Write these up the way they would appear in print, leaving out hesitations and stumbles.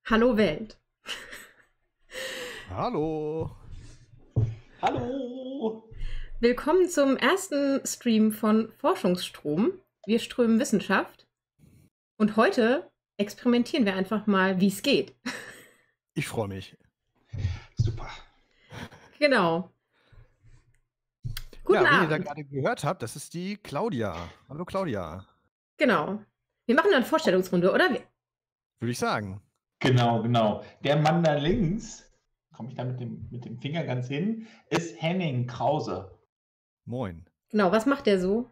Hallo Welt. Hallo. Hallo! Willkommen zum ersten Stream von Forschungsstrom. Wir strömen Wissenschaft. Und heute experimentieren wir einfach mal, wie es geht. Ich freue mich. Super. Genau. Guten Ja, wen ihr da Abend. gerade gehört habt, das ist die Claudia. Hallo Claudia, Genau. Wir machen eine Vorstellungsrunde, oder? würde ich sagen. Genau. Der Mann da links, komme ich da mit dem Finger ganz hin, ist Henning Krause. Moin. Genau, was macht der so?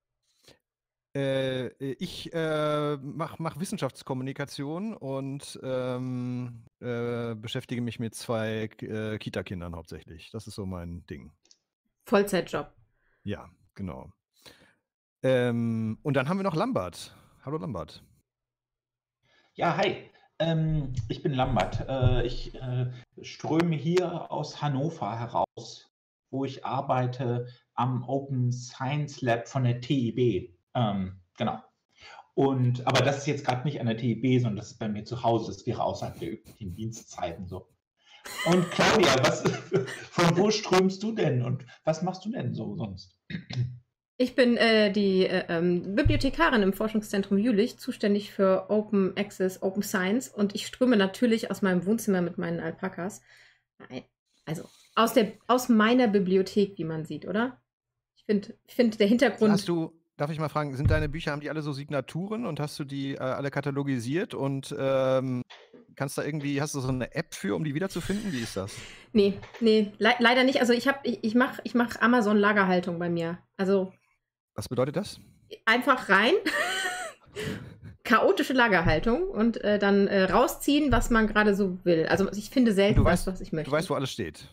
Ich mach Wissenschaftskommunikation und beschäftige mich mit zwei Kita-Kindern hauptsächlich. Das ist so mein Ding. Vollzeitjob. Ja, genau. Und dann haben wir noch Lambert. Hallo Lambert. Ja, hi. Ich bin Lambert. Ich ströme hier aus Hannover heraus, wo ich arbeite am Open Science Lab von der TIB. Genau. Aber das ist jetzt gerade nicht an der TIB, sondern das ist bei mir zu Hause. Das wäre außerhalb der üblichen Dienstzeiten so. Und Claudia, von wo strömst du denn und was machst du denn so sonst? Ich bin die Bibliothekarin im Forschungszentrum Jülich, zuständig für Open Access, Open Science. Und ich ströme natürlich aus meinem Wohnzimmer mit meinen Alpakas. Also aus meiner Bibliothek, wie man sieht, oder? Ich finde der Hintergrund. Darf ich mal fragen, haben die alle so Signaturen und hast du die alle katalogisiert und hast du so eine App für, um die wiederzufinden? Wie ist das? Nee, leider nicht. Also ich mach Amazon-Lagerhaltung bei mir. Also Was bedeutet das? einfach rein, chaotische Lagerhaltung und dann rausziehen, was man gerade so will. Also ich finde selten das, was ich möchte. Du weißt, wo alles steht.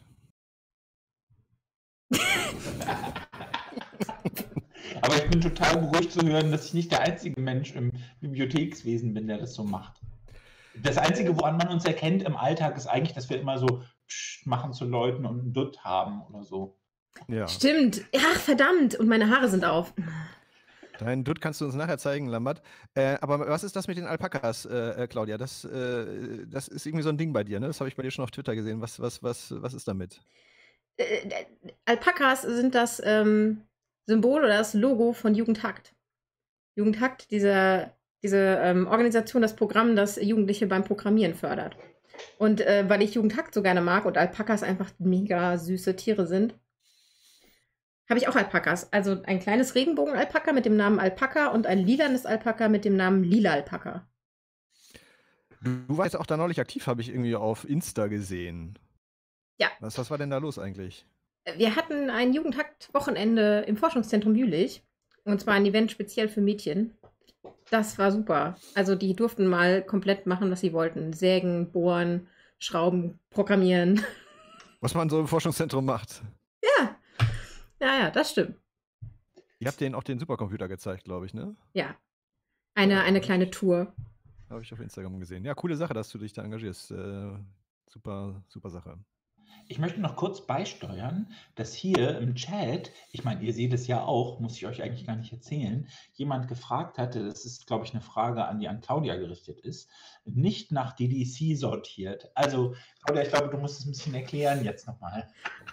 Aber ich bin total beruhigt zu hören, dass ich nicht der einzige Mensch im Bibliothekswesen bin, der das so macht. Das Einzige, woran man uns erkennt im Alltag, ist eigentlich, dass wir immer so Psst machen zu Leuten und einen Dutt haben oder so. Ja. Stimmt. Ach, verdammt. Und meine Haare sind auf. Deinen Dutt kannst du uns nachher zeigen, Lambert. Aber was ist das mit den Alpakas, Claudia? Das ist irgendwie so ein Ding bei dir, ne? Das habe ich bei dir schon auf Twitter gesehen. Was ist damit? Alpakas sind das Symbol oder das Logo von Jugendhakt. Jugendhakt, diese Organisation, das Programm, das Jugendliche beim Programmieren fördert. Und weil ich Jugendhakt so gerne mag und Alpakas einfach mega süße Tiere sind, habe ich auch Alpakas. Also ein kleines Regenbogen-Alpaka mit dem Namen Alpaka und ein lilanes Alpaka mit dem Namen Lila Alpaka. Du warst auch da neulich aktiv, habe ich irgendwie auf Insta gesehen. Ja. Was war denn da los eigentlich? Wir hatten ein Jugendhakt-Wochenende im Forschungszentrum Jülich. Und zwar ein Event speziell für Mädchen. Das war super. Also die durften mal komplett machen, was sie wollten. Sägen, bohren, schrauben, programmieren. Was man so im Forschungszentrum macht. Ja, das stimmt. Ihr habt denen auch den Supercomputer gezeigt, glaube ich, ne? Ja. Eine kleine Tour. Habe ich auf Instagram gesehen. Ja, coole Sache, dass du dich da engagierst. Super Sache. Ich möchte noch kurz beisteuern, dass hier im Chat, ich meine, ihr seht es ja auch, muss ich euch eigentlich gar nicht erzählen, jemand gefragt hatte, das ist, glaube ich, eine Frage die an Claudia gerichtet ist, nicht nach DDC sortiert. Also, Claudia, ich glaube, du musst es ein bisschen erklären jetzt nochmal.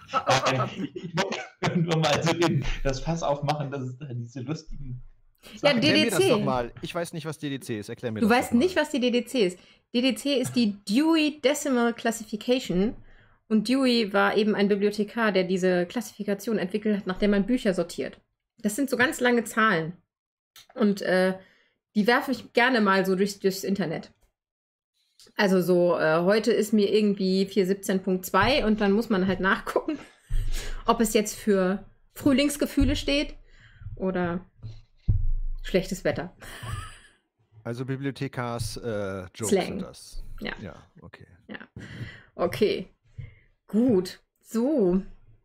Ich wollte nur mal so das Fass aufmachen, dass es da diese lustigen... Ja, Erklär mir das DDC. doch mal. Ich weiß nicht, was DDC ist. Erklär mir das Du doch weißt mal. nicht, was die DDC ist. DDC ist die Dewey Decimal Classification. Und Dewey war eben ein Bibliothekar, der diese Klassifikation entwickelt hat, nach der man Bücher sortiert. Das sind so ganz lange Zahlen. Und die werfe ich gerne mal so durchs Internet. Also so, heute ist mir irgendwie 417.2 und dann muss man halt nachgucken, ob es jetzt für Frühlingsgefühle steht oder schlechtes Wetter. Also Bibliothekars Jokes Slang. sind das. Ja. Ja, okay. Ja. Okay. Gut. So.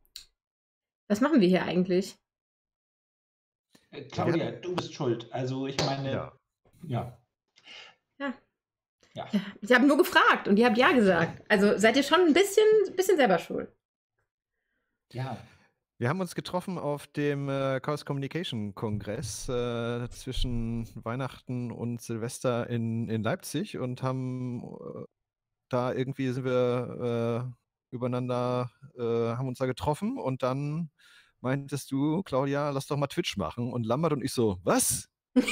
Was machen wir hier eigentlich? Claudia, du bist schuld. Also ich meine, ja. Ich habe nur gefragt und ihr habt ja gesagt. Also seid ihr schon ein bisschen selber schuld. Ja. Wir haben uns getroffen auf dem Chaos Communication Kongress zwischen Weihnachten und Silvester in Leipzig und haben da irgendwie sind wir übereinander, haben uns da getroffen und dann meintest du, Claudia, lass doch mal Twitch machen. Und Lambert und ich so, was?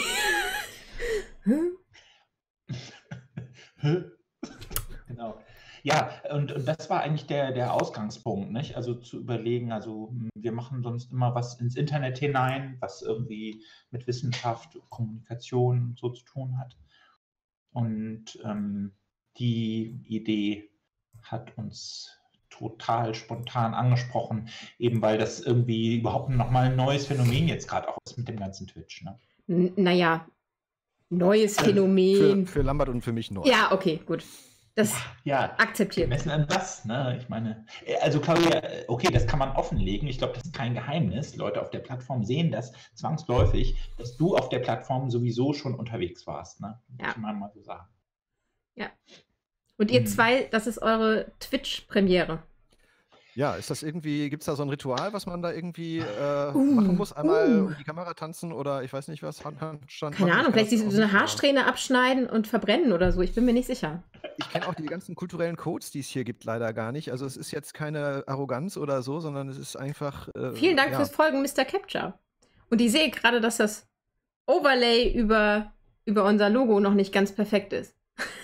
Genau. Ja, und das war eigentlich der Ausgangspunkt, nicht? Also zu überlegen, also wir machen sonst immer was ins Internet hinein, was irgendwie mit Wissenschaft, Kommunikation und so zu tun hat. Und die Idee hat uns total spontan angesprochen, eben weil das irgendwie überhaupt nochmal ein neues Phänomen jetzt gerade auch ist mit dem ganzen Twitch. Ne? Naja, neues Phänomen. Für Lambert und für mich neu. Ja, okay, gut. Das Ja, akzeptiert. gemessen an was, ne? Ich meine, also Claudia, okay, das kann man offenlegen. Ich glaube, das ist kein Geheimnis. Leute auf der Plattform sehen das zwangsläufig, dass du auf der Plattform sowieso schon unterwegs warst, ne? Ja. Kann man mal so sagen. Ja. Und ihr zwei, das ist eure Twitch-Premiere. Ja, ist das irgendwie, gibt es da so ein Ritual, was man da irgendwie machen muss? Einmal um die Kamera tanzen oder ich weiß nicht was, Handstand? Keine Ahnung, vielleicht so eine Haarsträhne abschneiden und verbrennen oder so. Ich bin mir nicht sicher. Ich kenne auch die ganzen kulturellen Codes, die es hier gibt, leider gar nicht. Also es ist jetzt keine Arroganz oder so, sondern es ist einfach... Vielen Dank fürs Folgen, Mr. Capture. Und ich sehe gerade, dass das Overlay über unser Logo noch nicht ganz perfekt ist.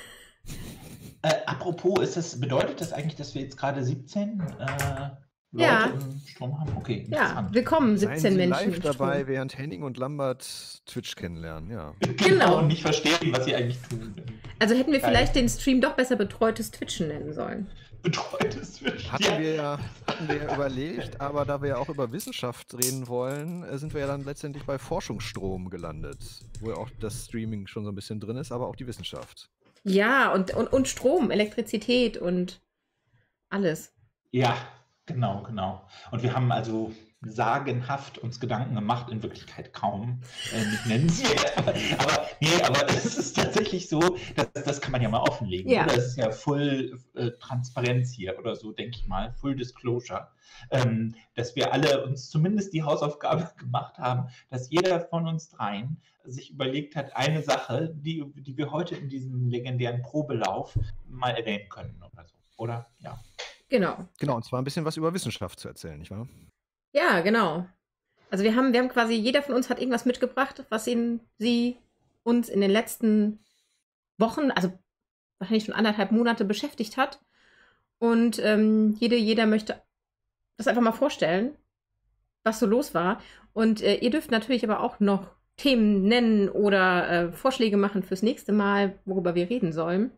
Apropos, bedeutet das eigentlich, dass wir jetzt gerade 17 Ja. Leute im Strom haben? Okay, Ja, interessant. willkommen, Seien 17 Sie Menschen. live im dabei, Strom. während Henning und Lambert Twitch kennenlernen, ja. Genau, und nicht verstehen, was sie eigentlich tun. Also hätten wir Geil. vielleicht den Stream doch besser betreutes Twitchen nennen sollen. Betreutes Twitch. Hatten wir ja überlegt, aber da wir ja auch über Wissenschaft reden wollen, sind wir ja dann letztendlich bei Forschungsstrom gelandet, wo ja auch das Streaming schon so ein bisschen drin ist, aber auch die Wissenschaft. Ja, und Strom, Elektrizität und alles. Ja, genau. Und wir haben also sagenhaft uns Gedanken gemacht, in Wirklichkeit kaum, nicht nennenswert. aber es ist tatsächlich so, das kann man ja mal offenlegen. Ja. Oder? Es ist ja Full Transparenz hier oder so, denke ich mal, Full Disclosure, dass wir alle uns zumindest die Hausaufgabe gemacht haben, dass jeder von uns dreien sich überlegt hat, eine Sache, die wir heute in diesem legendären Probelauf mal erwähnen können oder so. Oder? Ja. Genau. Genau, und zwar ein bisschen was über Wissenschaft zu erzählen, nicht wahr? Ja, genau. Also wir haben quasi, jeder von uns hat irgendwas mitgebracht, was sie uns in den letzten Wochen, also wahrscheinlich schon 1,5 Monate beschäftigt hat. Und jeder möchte das einfach mal vorstellen, was so los war. Und ihr dürft natürlich aber auch noch Themen nennen oder Vorschläge machen fürs nächste Mal, worüber wir reden sollen.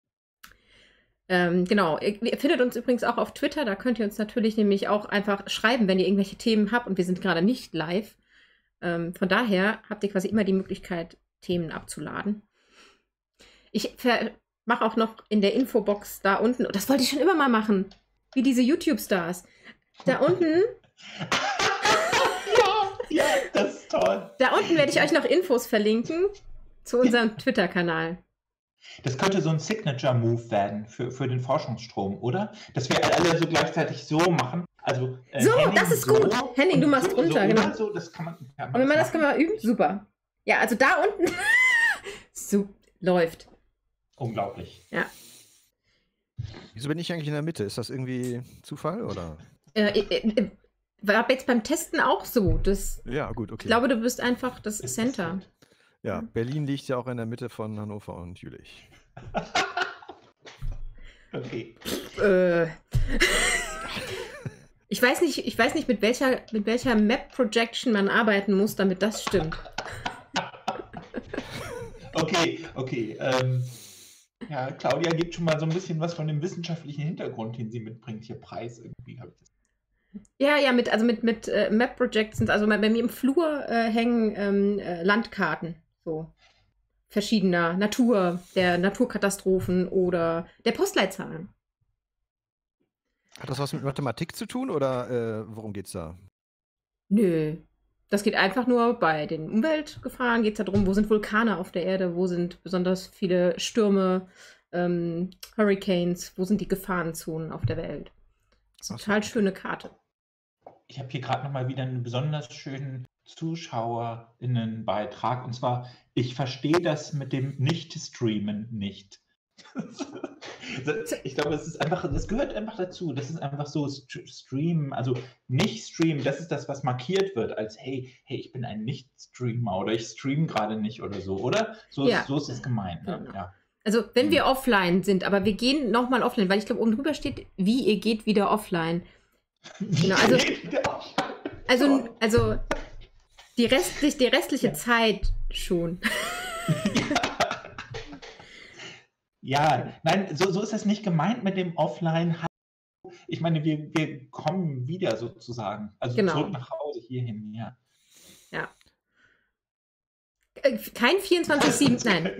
Genau, ihr findet uns übrigens auch auf Twitter, da könnt ihr uns natürlich nämlich auch einfach schreiben, wenn ihr irgendwelche Themen habt und wir sind gerade nicht live. Von daher habt ihr quasi immer die Möglichkeit, Themen abzuladen. Ich mache auch noch in der Infobox da unten, und das wollte ich schon immer mal machen, wie diese YouTube-Stars. Da unten... Ja, das ist toll. Da unten werde ich euch noch Infos verlinken zu unserem Twitter-Kanal. Das könnte so ein Signature-Move werden für den Forschungsstrom, oder? Dass wir alle so gleichzeitig so machen. Also, So, Henning das ist gut. Henning, du machst runter, so, genau. So, das kann man, Und wenn man das kann man üben, super. Ja, also da unten so, läuft. Unglaublich. Ja. Wieso bin ich eigentlich in der Mitte? Ist das irgendwie Zufall oder? War jetzt beim Testen auch so. Ja, gut, okay. Ich glaube, du bist einfach das Center. Ja, Berlin liegt ja auch in der Mitte von Hannover und Jülich. Okay. Ich weiß nicht, mit welcher Map-Projection man arbeiten muss, damit das stimmt. Okay. Ja, Claudia gibt schon mal so ein bisschen was von dem wissenschaftlichen Hintergrund, den sie mitbringt, hier Preis irgendwie. Ja, mit Map-Projections, also bei mir im Flur hängen Landkarten, so verschiedener Natur, der Naturkatastrophen oder der Postleitzahlen. Hat das was mit Mathematik zu tun oder worum geht's da? Nö, das geht einfach nur bei den Umweltgefahren, geht es darum, wo sind Vulkane auf der Erde, wo sind besonders viele Stürme, Hurricanes, wo sind die Gefahrenzonen auf der Welt. Das ist eine total schöne Karte. Ich habe hier gerade nochmal wieder einen besonders schönen ZuschauerInnen-Beitrag. Und zwar, ich verstehe das mit dem Nicht-Streamen nicht. Ich glaube, das gehört einfach dazu. Das ist einfach so Stream, also nicht Stream, das ist das, was markiert wird als hey, ich bin ein Nicht-Streamer oder ich stream gerade nicht oder so, oder? So ist es gemeint. Ne? Genau. Ja. Also wenn wir offline sind, aber wir gehen nochmal offline, weil ich glaube, oben drüber steht, wie ihr geht wieder offline. Genau, also die restliche Zeit schon. Ja, nein, so ist das nicht gemeint mit dem Offline. Ich meine, wir kommen wieder sozusagen. Also zurück nach Hause hierhin, ja. Ja. Kein 24/7, nein.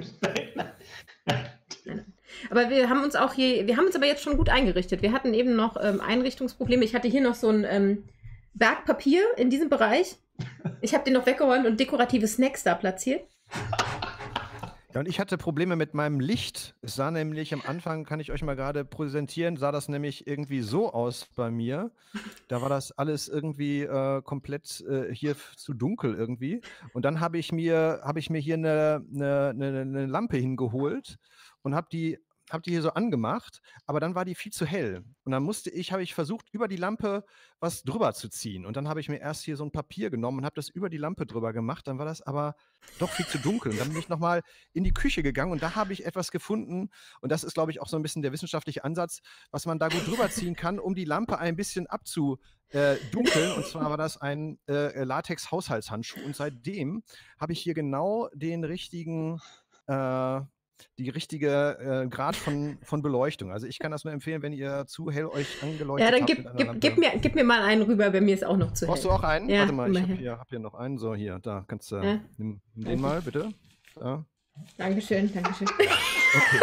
Aber wir haben uns aber jetzt schon gut eingerichtet. Wir hatten eben noch Einrichtungsprobleme. Ich hatte hier noch so ein Berg Papier in diesem Bereich. Ich habe den noch weggeräumt und dekorative Snacks da platziert. Ja, und ich hatte Probleme mit meinem Licht. Es sah nämlich am Anfang, kann ich euch mal gerade präsentieren, sah das nämlich irgendwie so aus bei mir. Da war das alles irgendwie komplett hier zu dunkel irgendwie. Und dann habe ich mir hier eine Lampe hingeholt und habe die hier so angemacht, aber dann war die viel zu hell. Und dann habe ich versucht, über die Lampe was drüber zu ziehen. Und dann habe ich mir erst hier so ein Papier genommen und habe das über die Lampe drüber gemacht. Dann war das aber doch viel zu dunkel. Und dann bin ich nochmal in die Küche gegangen und da habe ich etwas gefunden. Und das ist, glaube ich, auch so ein bisschen der wissenschaftliche Ansatz, was man da gut drüber ziehen kann, um die Lampe ein bisschen abzudunkeln. Und zwar war das ein Latex-Haushaltshandschuh. Und seitdem habe ich hier genau den richtigen die richtige Grad von Beleuchtung. Also ich kann das nur empfehlen, wenn ihr zu hell euch angeleuchtet habt. Ja, dann gib mir mal einen rüber, bei mir ist auch noch zu hell. Brauchst du auch einen? Ja, warte mal, ich hab hier noch einen. So, hier, da kannst du, nimm den mal, bitte. Da. Dankeschön. Okay.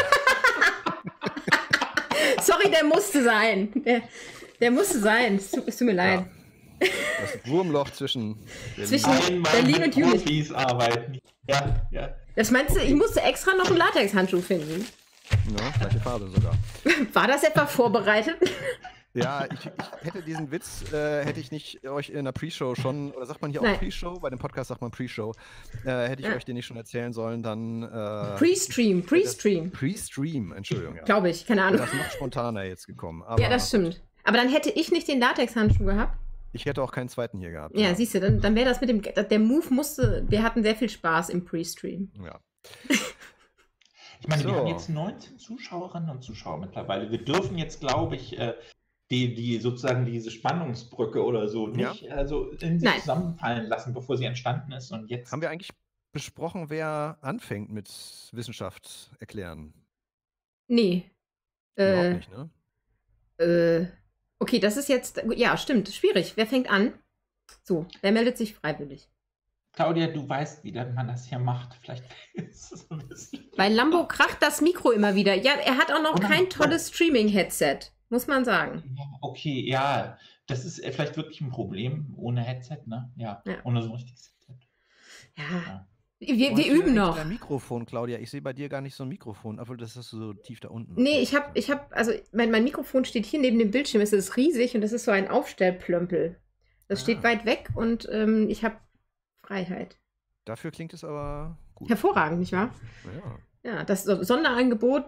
Sorry, der musste sein. Der musste sein. Es tut mir leid. Ja. Das ist ein Wurmloch zwischen Berlin und Juli. Arbeiten. Ja. Das meinst du, ich musste extra noch einen Latexhandschuh finden? Ja, gleiche Farbe sogar. War das etwa vorbereitet? Ja, ich hätte diesen Witz, hätte ich nicht euch in der Pre-Show schon, oder sagt man hier auch Pre-Show? Bei dem Podcast sagt man Pre-Show. Hätte ich euch den nicht schon erzählen sollen, dann... Pre-Stream. Pre-Stream, Entschuldigung. Ja. Glaube ich, keine Ahnung. Das ist noch spontaner jetzt gekommen. Aber ja, das stimmt. Aber dann hätte ich nicht den Latexhandschuh gehabt. Ich hätte auch keinen zweiten hier gehabt. Ja, siehst du, dann wäre das mit dem... Der Move wir hatten sehr viel Spaß im Pre-Stream. Ja. Ich meine, wir haben jetzt 19 Zuschauerinnen und Zuschauer mittlerweile. Wir dürfen jetzt, glaube ich, die sozusagen diese Spannungsbrücke oder so nicht in sich zusammenfallen lassen, bevor sie entstanden ist. Und jetzt haben wir eigentlich besprochen, wer anfängt mit Wissenschaft erklären? Nee. Überhaupt nicht, ne? Okay, das ist jetzt, ja, stimmt, schwierig. Wer fängt an? So, wer meldet sich freiwillig? Claudia, du weißt, wie man das hier macht. Vielleicht ist es ein bisschen. Bei Lambo kracht das Mikro immer wieder. Ja, er hat auch noch kein tolles Streaming-Headset, muss man sagen. Ja, okay, ja, das ist vielleicht wirklich ein Problem ohne Headset, ne? Ja. Ohne so ein richtiges Headset. Ja. Wir üben noch. Dein Mikrofon, Claudia. Ich sehe bei dir gar nicht so ein Mikrofon, obwohl das ist so tief da unten. Nee, ich hab, also mein Mikrofon steht hier neben dem Bildschirm. Es ist riesig und das ist so ein Aufstellplömpel. Das steht weit weg und ich habe Freiheit. Dafür klingt es aber gut. Hervorragend, nicht wahr? Ja, das Sonderangebot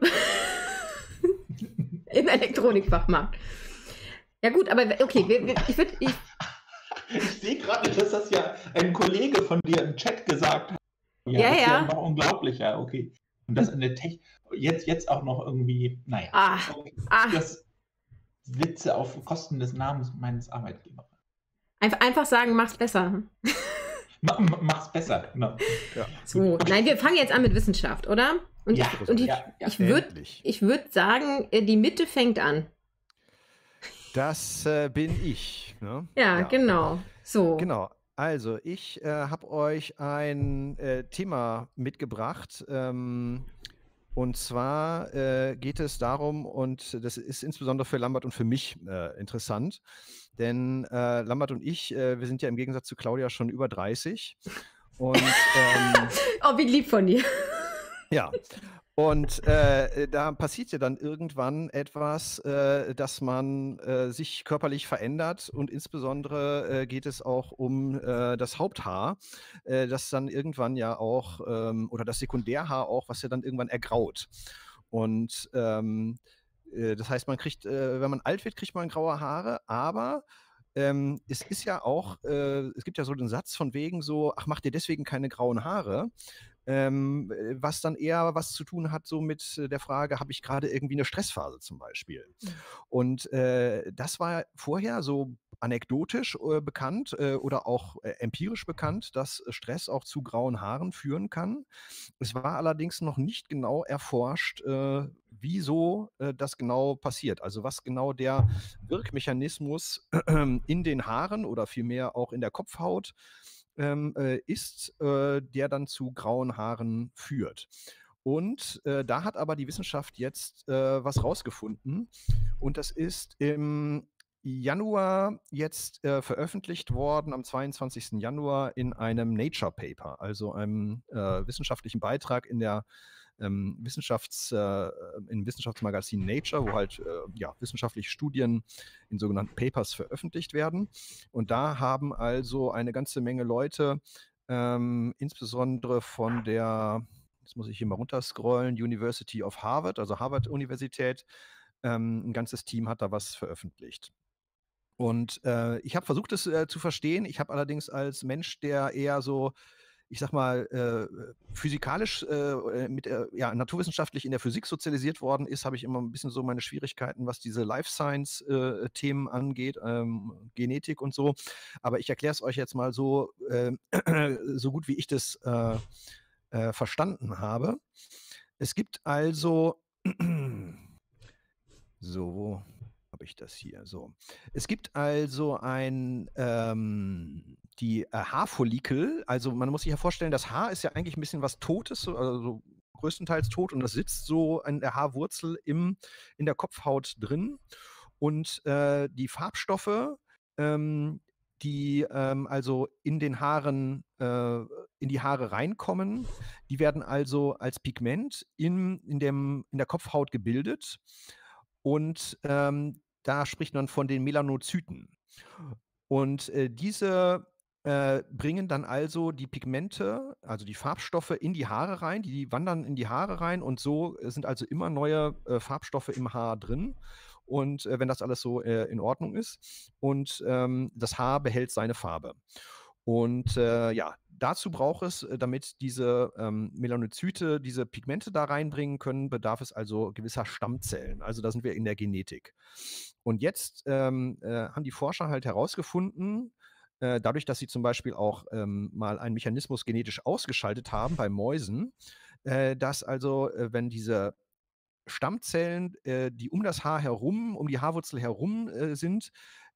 im Elektronikfachmarkt. Ja gut, aber okay, ich sehe gerade, dass das ja ein Kollege von dir im Chat gesagt hat. Ja, das ist ja noch unglaublich, ja, okay. Und das in der jetzt auch noch irgendwie, naja. Das Witze auf Kosten des Namens meines Arbeitgebers. Einfach sagen, mach's besser. Mach's besser, genau. Ja. So, nein, wir fangen jetzt an mit Wissenschaft, oder? Und ich würde sagen, die Mitte fängt an. Das bin ich. Ne? Ja, genau. So. Genau. Also, ich habe euch ein Thema mitgebracht. Und zwar geht es darum, und das ist insbesondere für Lambert und für mich interessant, denn Lambert und ich, wir sind ja im Gegensatz zu Claudia schon über 30. Und, oh, wie lieb von dir. Ja. Und da passiert ja dann irgendwann etwas, dass man sich körperlich verändert und insbesondere geht es auch um das Haupthaar, das dann irgendwann ja auch, oder das Sekundärhaar auch, was ja dann irgendwann ergraut. Und das heißt, man kriegt, wenn man alt wird, kriegt man graue Haare, aber es ist ja auch, es gibt ja so den Satz von wegen so, ach, mach dir deswegen keine grauen Haare. Was dann eher was zu tun hat so mit der Frage, habe ich gerade irgendwie eine Stressphase zum Beispiel? Und das war vorher so anekdotisch bekannt oder auch empirisch bekannt, dass Stress auch zu grauen Haaren führen kann. Es war allerdings noch nicht genau erforscht, wieso das genau passiert. Also was genau der Wirkmechanismus in den Haaren oder vielmehr auch in der Kopfhaut ist, der dann zu grauen Haaren führt. Und da hat aber die Wissenschaft jetzt was rausgefunden. Und das ist im Januar jetzt veröffentlicht worden, am 22. Januar in einem Nature Paper, also einem wissenschaftlichen Beitrag in der im Wissenschaftsmagazin Nature, wo halt wissenschaftliche Studien in sogenannten Papers veröffentlicht werden. Und da haben also eine ganze Menge Leute, insbesondere von der, jetzt muss ich hier mal runterscrollen, University of Harvard, also Harvard-Universität, ein ganzes Team hat da was veröffentlicht. Und ich habe versucht, es zu verstehen. Ich habe allerdings als Mensch, der eher so, ich sag mal, physikalisch, naturwissenschaftlich in der Physik sozialisiert worden ist, habe ich immer ein bisschen so meine Schwierigkeiten, was diese Life Science-Themen angeht, Genetik und so. Aber ich erkläre es euch jetzt mal so, so gut wie ich das verstanden habe. Es gibt also, so, wo habe ich das hier? So. Es gibt also die Haarfollikel, also man muss sich ja vorstellen, das Haar ist ja eigentlich ein bisschen was Totes, also so größtenteils tot und das sitzt so an der Haarwurzel in der Kopfhaut drin und die Farbstoffe, die also in den Haaren, in die Haare reinkommen, die werden also als Pigment in der Kopfhaut gebildet und da spricht man von den Melanozyten. Und diese bringen dann also die Pigmente, also die Farbstoffe in die Haare rein, die wandern in die Haare rein und so sind also immer neue Farbstoffe im Haar drin. Und wenn das alles so in Ordnung ist und das Haar behält seine Farbe. Und dazu braucht es, damit diese Melanozyte diese Pigmente da reinbringen können, bedarf es also gewisser Stammzellen. Also da sind wir in der Genetik. Und jetzt haben die Forscher halt herausgefunden, dadurch, dass sie zum Beispiel auch mal einen Mechanismus genetisch ausgeschaltet haben bei Mäusen, dass also, wenn diese Stammzellen, die um das Haar herum, um die Haarwurzel herum sind,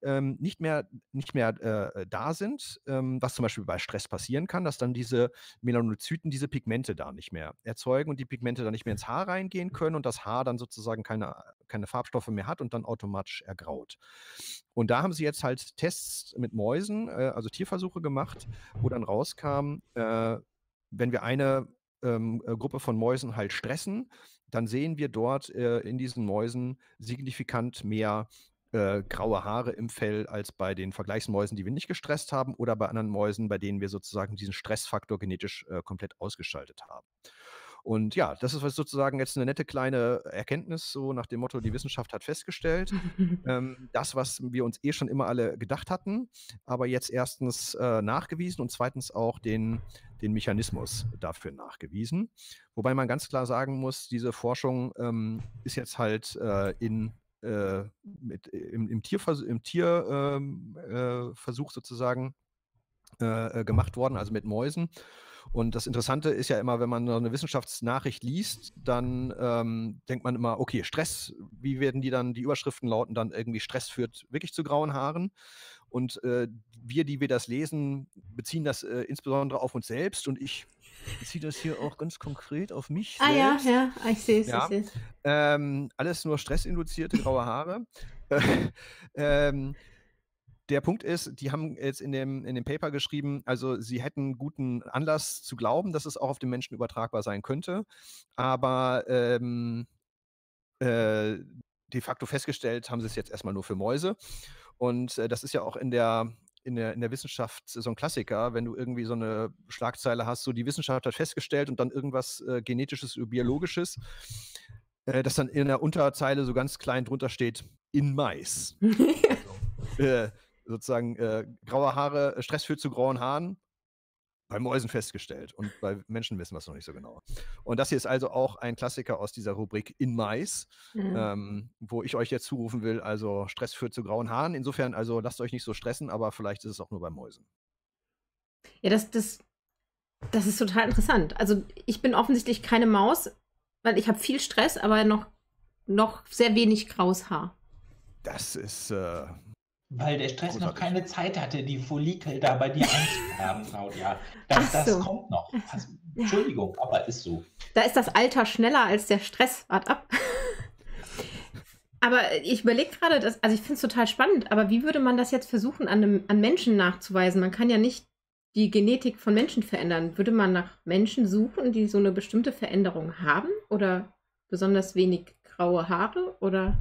nicht mehr da sind, was zum Beispiel bei Stress passieren kann, dass dann diese Melanozyten diese Pigmente da nicht mehr erzeugen und die Pigmente dann nicht mehr ins Haar reingehen können und das Haar dann sozusagen keine Farbstoffe mehr hat und dann automatisch ergraut. Und da haben sie jetzt halt Tests mit Mäusen, also Tierversuche gemacht, wo dann rauskam, wenn wir eine Gruppe von Mäusen halt stressen, dann sehen wir dort in diesen Mäusen signifikant mehr graue Haare im Fell als bei den Vergleichsmäusen, die wir nicht gestresst haben, oder bei anderen Mäusen, bei denen wir sozusagen diesen Stressfaktor genetisch komplett ausgeschaltet haben. Und ja, das ist sozusagen jetzt eine nette kleine Erkenntnis, so nach dem Motto, die Wissenschaft hat festgestellt, das, was wir uns schon immer alle gedacht hatten, aber jetzt erstens nachgewiesen und zweitens auch den Mechanismus dafür nachgewiesen. Wobei man ganz klar sagen muss, diese Forschung ist jetzt halt im Tierversuch sozusagen gemacht worden, also mit Mäusen. Und das Interessante ist ja immer, wenn man so eine Wissenschaftsnachricht liest, dann denkt man immer, okay, Stress, wie werden die Überschriften lauten dann irgendwie, Stress führt wirklich zu grauen Haaren. Und wir, die wir das lesen, beziehen das insbesondere auf uns selbst und ich beziehe das hier auch ganz konkret auf mich selbst. Ja, ich sehe es, Ja. ich sehe es. Alles nur stressinduzierte graue Haare. Der Punkt ist, die haben jetzt in dem Paper geschrieben, also sie hätten guten Anlass zu glauben, dass es auch auf den Menschen übertragbar sein könnte, aber de facto festgestellt haben sie es jetzt erstmal nur für Mäuse. Und das ist ja auch in der Wissenschaft so ein Klassiker, wenn du irgendwie so eine Schlagzeile hast, so die Wissenschaft hat festgestellt und dann irgendwas Genetisches oder Biologisches. dass dann in der Unterzeile so ganz klein drunter steht, in Mais. Sozusagen graue Haare, Stress führt zu grauen Haaren, bei Mäusen festgestellt. Und bei Menschen wissen wir es noch nicht so genau. Und das hier ist also auch ein Klassiker aus dieser Rubrik in Mais, wo ich euch jetzt zurufen will, also Stress führt zu grauen Haaren. Insofern, also lasst euch nicht so stressen, aber vielleicht ist es auch nur bei Mäusen. Ja, das ist total interessant. Also ich bin offensichtlich keine Maus, weil ich habe viel Stress, aber noch sehr wenig graues Haar. Das ist Weil der Stress noch großartig. keine Zeit hatte, die Follikel da bei dir einzuwerben, Claudia. Das so. kommt noch. Entschuldigung, aber ist so. Da ist das Alter schneller als der Stress. Wart ab. Aber ich überlege gerade, also ich finde es total spannend, aber wie würde man das jetzt versuchen, an Menschen nachzuweisen? Man kann ja nicht die Genetik von Menschen verändern. Würde man nach Menschen suchen, die so eine bestimmte Veränderung haben? Oder besonders wenig graue Haare? Oder?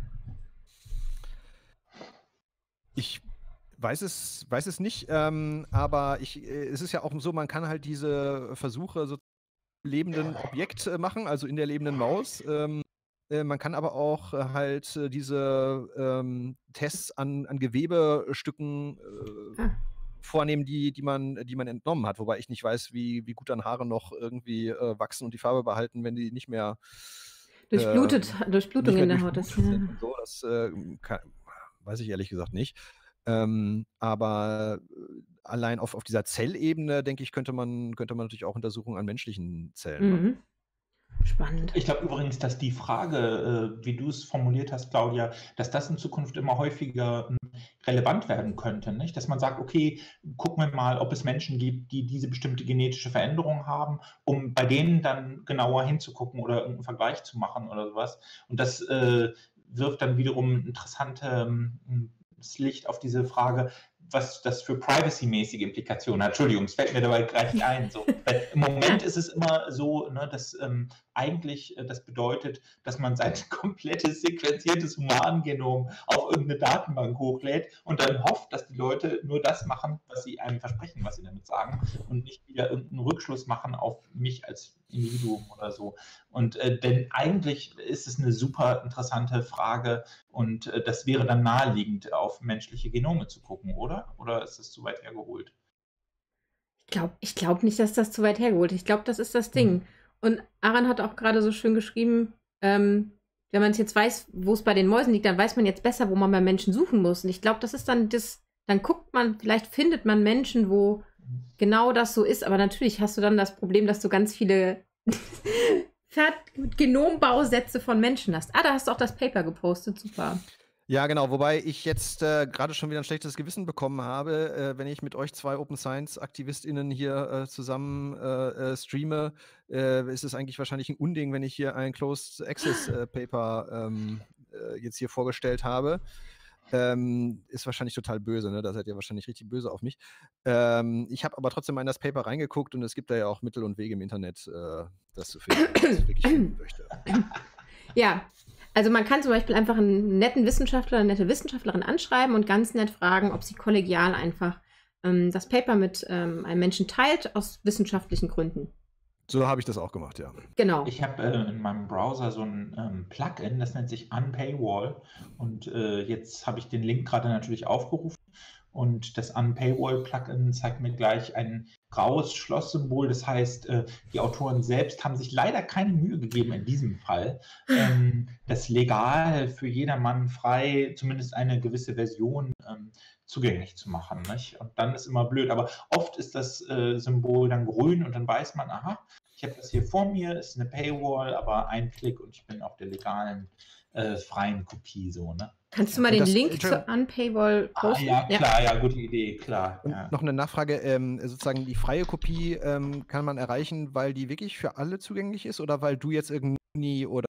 Ich weiß es nicht, aber es ist ja auch so, man kann halt diese Versuche so lebenden Objekt machen, also in der lebenden Maus. Man kann aber auch halt diese Tests an Gewebestücken vornehmen, die man entnommen hat. Wobei ich nicht weiß, wie gut dann Haare noch irgendwie wachsen und die Farbe behalten, wenn die nicht mehr Durchblutung in der Haut ist. sind und so. Das weiß ich ehrlich gesagt nicht. Aber allein auf dieser Zellebene, denke ich, könnte man natürlich auch Untersuchungen an menschlichen Zellen machen. Spannend. Ich glaube übrigens, dass die Frage, wie du es formuliert hast, Claudia, dass das in Zukunft immer häufiger relevant werden könnte. Nicht? Dass man sagt, okay, gucken wir mal, ob es Menschen gibt, die diese bestimmte genetische Veränderung haben, um bei denen dann genauer hinzugucken oder irgendeinen Vergleich zu machen oder sowas. Und das wirft dann wiederum interessantes Licht auf diese Frage, was das für privacy-mäßige Implikationen hat. Entschuldigung, es fällt mir dabei gleich nicht ein. So. Weil im Moment ist es immer so, ne, dass eigentlich das bedeutet, dass man sein komplettes sequenziertes Humangenom auf irgendeine Datenbank hochlädt und dann hofft, dass die Leute nur das machen, was sie einem versprechen, was sie damit sagen und nicht wieder irgendeinen Rückschluss machen auf mich als Individuum oder so. Und denn eigentlich ist es eine super interessante Frage und das wäre dann naheliegend, auf menschliche Genome zu gucken, oder? Oder ist das zu weit hergeholt? Ich glaub nicht, dass das zu weit hergeholt ist. Ich glaube, das ist das Ding. Und Aran hat auch gerade so schön geschrieben, wenn man es jetzt weiß, wo es bei den Mäusen liegt, dann weiß man jetzt besser, wo man bei Menschen suchen muss. Und ich glaube, das ist dann dann guckt man, vielleicht findet man Menschen, wo genau das so ist. Aber natürlich hast du dann das Problem, dass du ganz viele Genombausätze von Menschen hast. Da hast du auch das Paper gepostet. Super. Ja, genau. Wobei ich jetzt gerade schon wieder ein schlechtes Gewissen bekommen habe, wenn ich mit euch zwei Open Science AktivistInnen hier zusammen streame, ist es eigentlich wahrscheinlich ein Unding, wenn ich hier ein Closed Access Paper jetzt hier vorgestellt habe. Ist wahrscheinlich total böse, ne? Da seid ihr wahrscheinlich richtig böse auf mich. Ich habe aber trotzdem mal in das Paper reingeguckt und es gibt da ja auch Mittel und Wege im Internet, das zu finden, wenn ich es wirklich finden möchte. Ja, also man kann zum Beispiel einfach einen netten Wissenschaftler, eine nette Wissenschaftlerin anschreiben und ganz nett fragen, ob sie kollegial einfach das Paper mit einem Menschen teilt, aus wissenschaftlichen Gründen. So habe ich das auch gemacht, ja. Genau. Ich habe in meinem Browser so ein Plugin, das nennt sich Unpaywall. Und jetzt habe ich den Link gerade natürlich aufgerufen. Und das Unpaywall-Plugin zeigt mir gleich ein graues Schlosssymbol. Das heißt, die Autoren selbst haben sich leider keine Mühe gegeben in diesem Fall, das legal für jedermann frei, zumindest eine gewisse Version zugänglich zu machen. Nicht? Und dann ist immer blöd. Aber oft ist das Symbol dann grün und dann weiß man, aha, ich habe das hier vor mir, ist eine Paywall, aber ein Klick und ich bin auf der legalen, freien Kopie. So, ne? Kannst du mal den Link zur Unpaywall posten? Ja, klar, ja, gute Idee, klar. Und ja. noch eine Nachfrage, sozusagen die freie Kopie kann man erreichen, weil die wirklich für alle zugänglich ist oder weil du jetzt irgendwie oder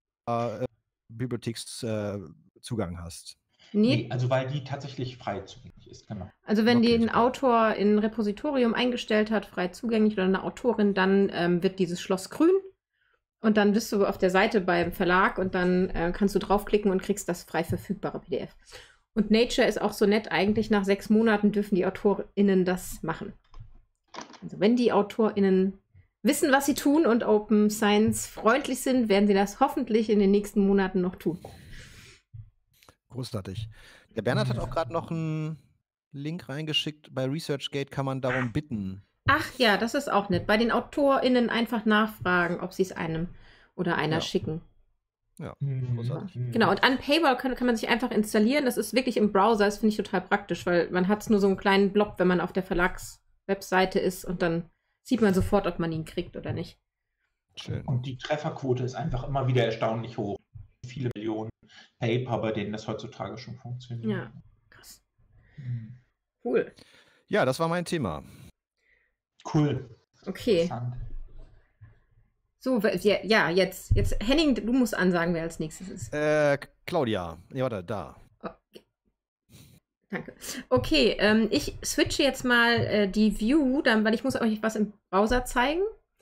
Bibliothekszugang hast? Nee, also weil die tatsächlich frei zugänglich ist, genau. Also wenn Okay, die ein super. Autor in ein Repositorium eingestellt hat, frei zugänglich oder eine Autorin, dann wird dieses Schloss grün und dann bist du auf der Seite beim Verlag und dann kannst du draufklicken und kriegst das frei verfügbare PDF. Und Nature ist auch so nett, eigentlich nach 6 Monaten dürfen die AutorInnen das machen. Also wenn die AutorInnen wissen, was sie tun und Open Science freundlich sind, werden sie das hoffentlich in den nächsten Monaten noch tun. Großartig. Der Bernhard hat auch gerade noch einen Link reingeschickt. Bei ResearchGate kann man darum bitten. Ach ja, das ist auch nett. Bei den AutorInnen einfach nachfragen, ob sie es einem oder einer schicken. Ja, großartig. Genau, und Unpayable kann man sich einfach installieren. Das ist wirklich im Browser, das finde ich total praktisch, weil man hat nur so einen kleinen Blob, wenn man auf der Verlagswebseite ist und dann sieht man sofort, ob man ihn kriegt oder nicht. Schön. Und die Trefferquote ist einfach immer wieder erstaunlich hoch. Viele Millionen Paper, bei denen das heutzutage schon funktioniert. Ja, krass. Cool. Ja, das war mein Thema. Cool. Okay. Interessant. So, ja, jetzt. Henning, du musst ansagen, wer als nächstes ist. Claudia. Nee, warte, da. Okay. Danke. Okay, ich switche jetzt mal die View, weil ich muss euch was im Browser zeigen.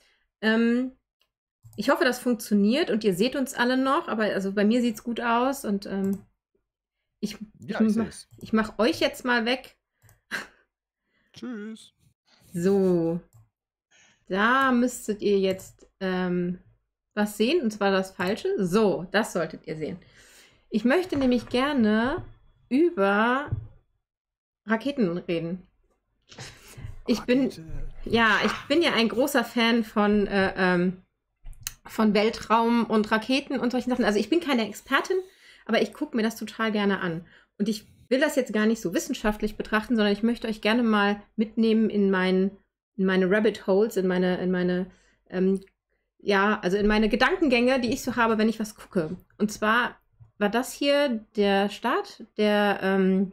Ich hoffe, das funktioniert und ihr seht uns alle noch, aber also bei mir sieht es gut aus und ich mache euch jetzt mal weg. Tschüss. So, da müsstet ihr jetzt was sehen, und zwar das Falsche. So, das solltet ihr sehen. Ich möchte nämlich gerne über Raketen reden. Ich bin ja ein großer Fan von Weltraum und Raketen und solchen Sachen. Also ich bin keine Expertin, aber ich gucke mir das total gerne an. Und ich will das jetzt gar nicht so wissenschaftlich betrachten, sondern ich möchte euch gerne mal mitnehmen in meine Rabbit Holes, in meine Gedankengänge, die ich so habe, wenn ich was gucke. Und zwar war das hier der Start der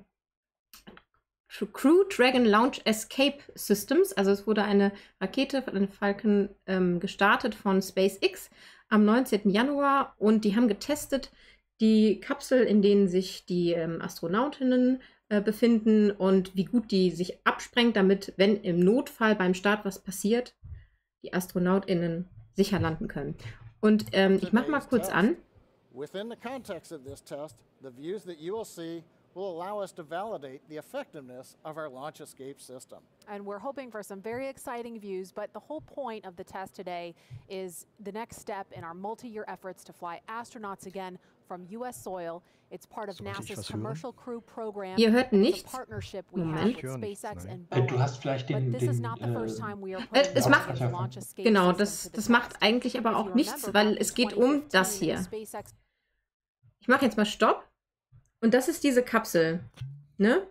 Crew Dragon Launch Escape Systems. Also es wurde eine Rakete, eine Falcon, gestartet von SpaceX am 19. Januar und die haben getestet die Kapsel, in denen sich die Astronautinnen befinden und wie gut die sich absprengt, damit, wenn im Notfall beim Start was passiert, die AstronautInnen sicher landen können. Und ich mache mal kurz an. Within the context of this test, the views that you will see will allow us to validate the effectiveness of our launch escape system. And we're hoping for some very exciting views, but the whole point of the test today is the next step in our multi-year efforts to fly astronauts again from US soil. It's part of NASA's Commercial Crew Program. Ihr hört nichts. Partnership we Moment. have with SpaceX and Du Boeing. hast vielleicht But den this is not the first time we are es macht- putting the launch escape Genau, system to das the macht test. eigentlich aber If auch you nichts, remember, weil back in es geht um das 2015 hier. SpaceX Ich mache jetzt mal Stopp. Und das ist diese Kapsel. Ne?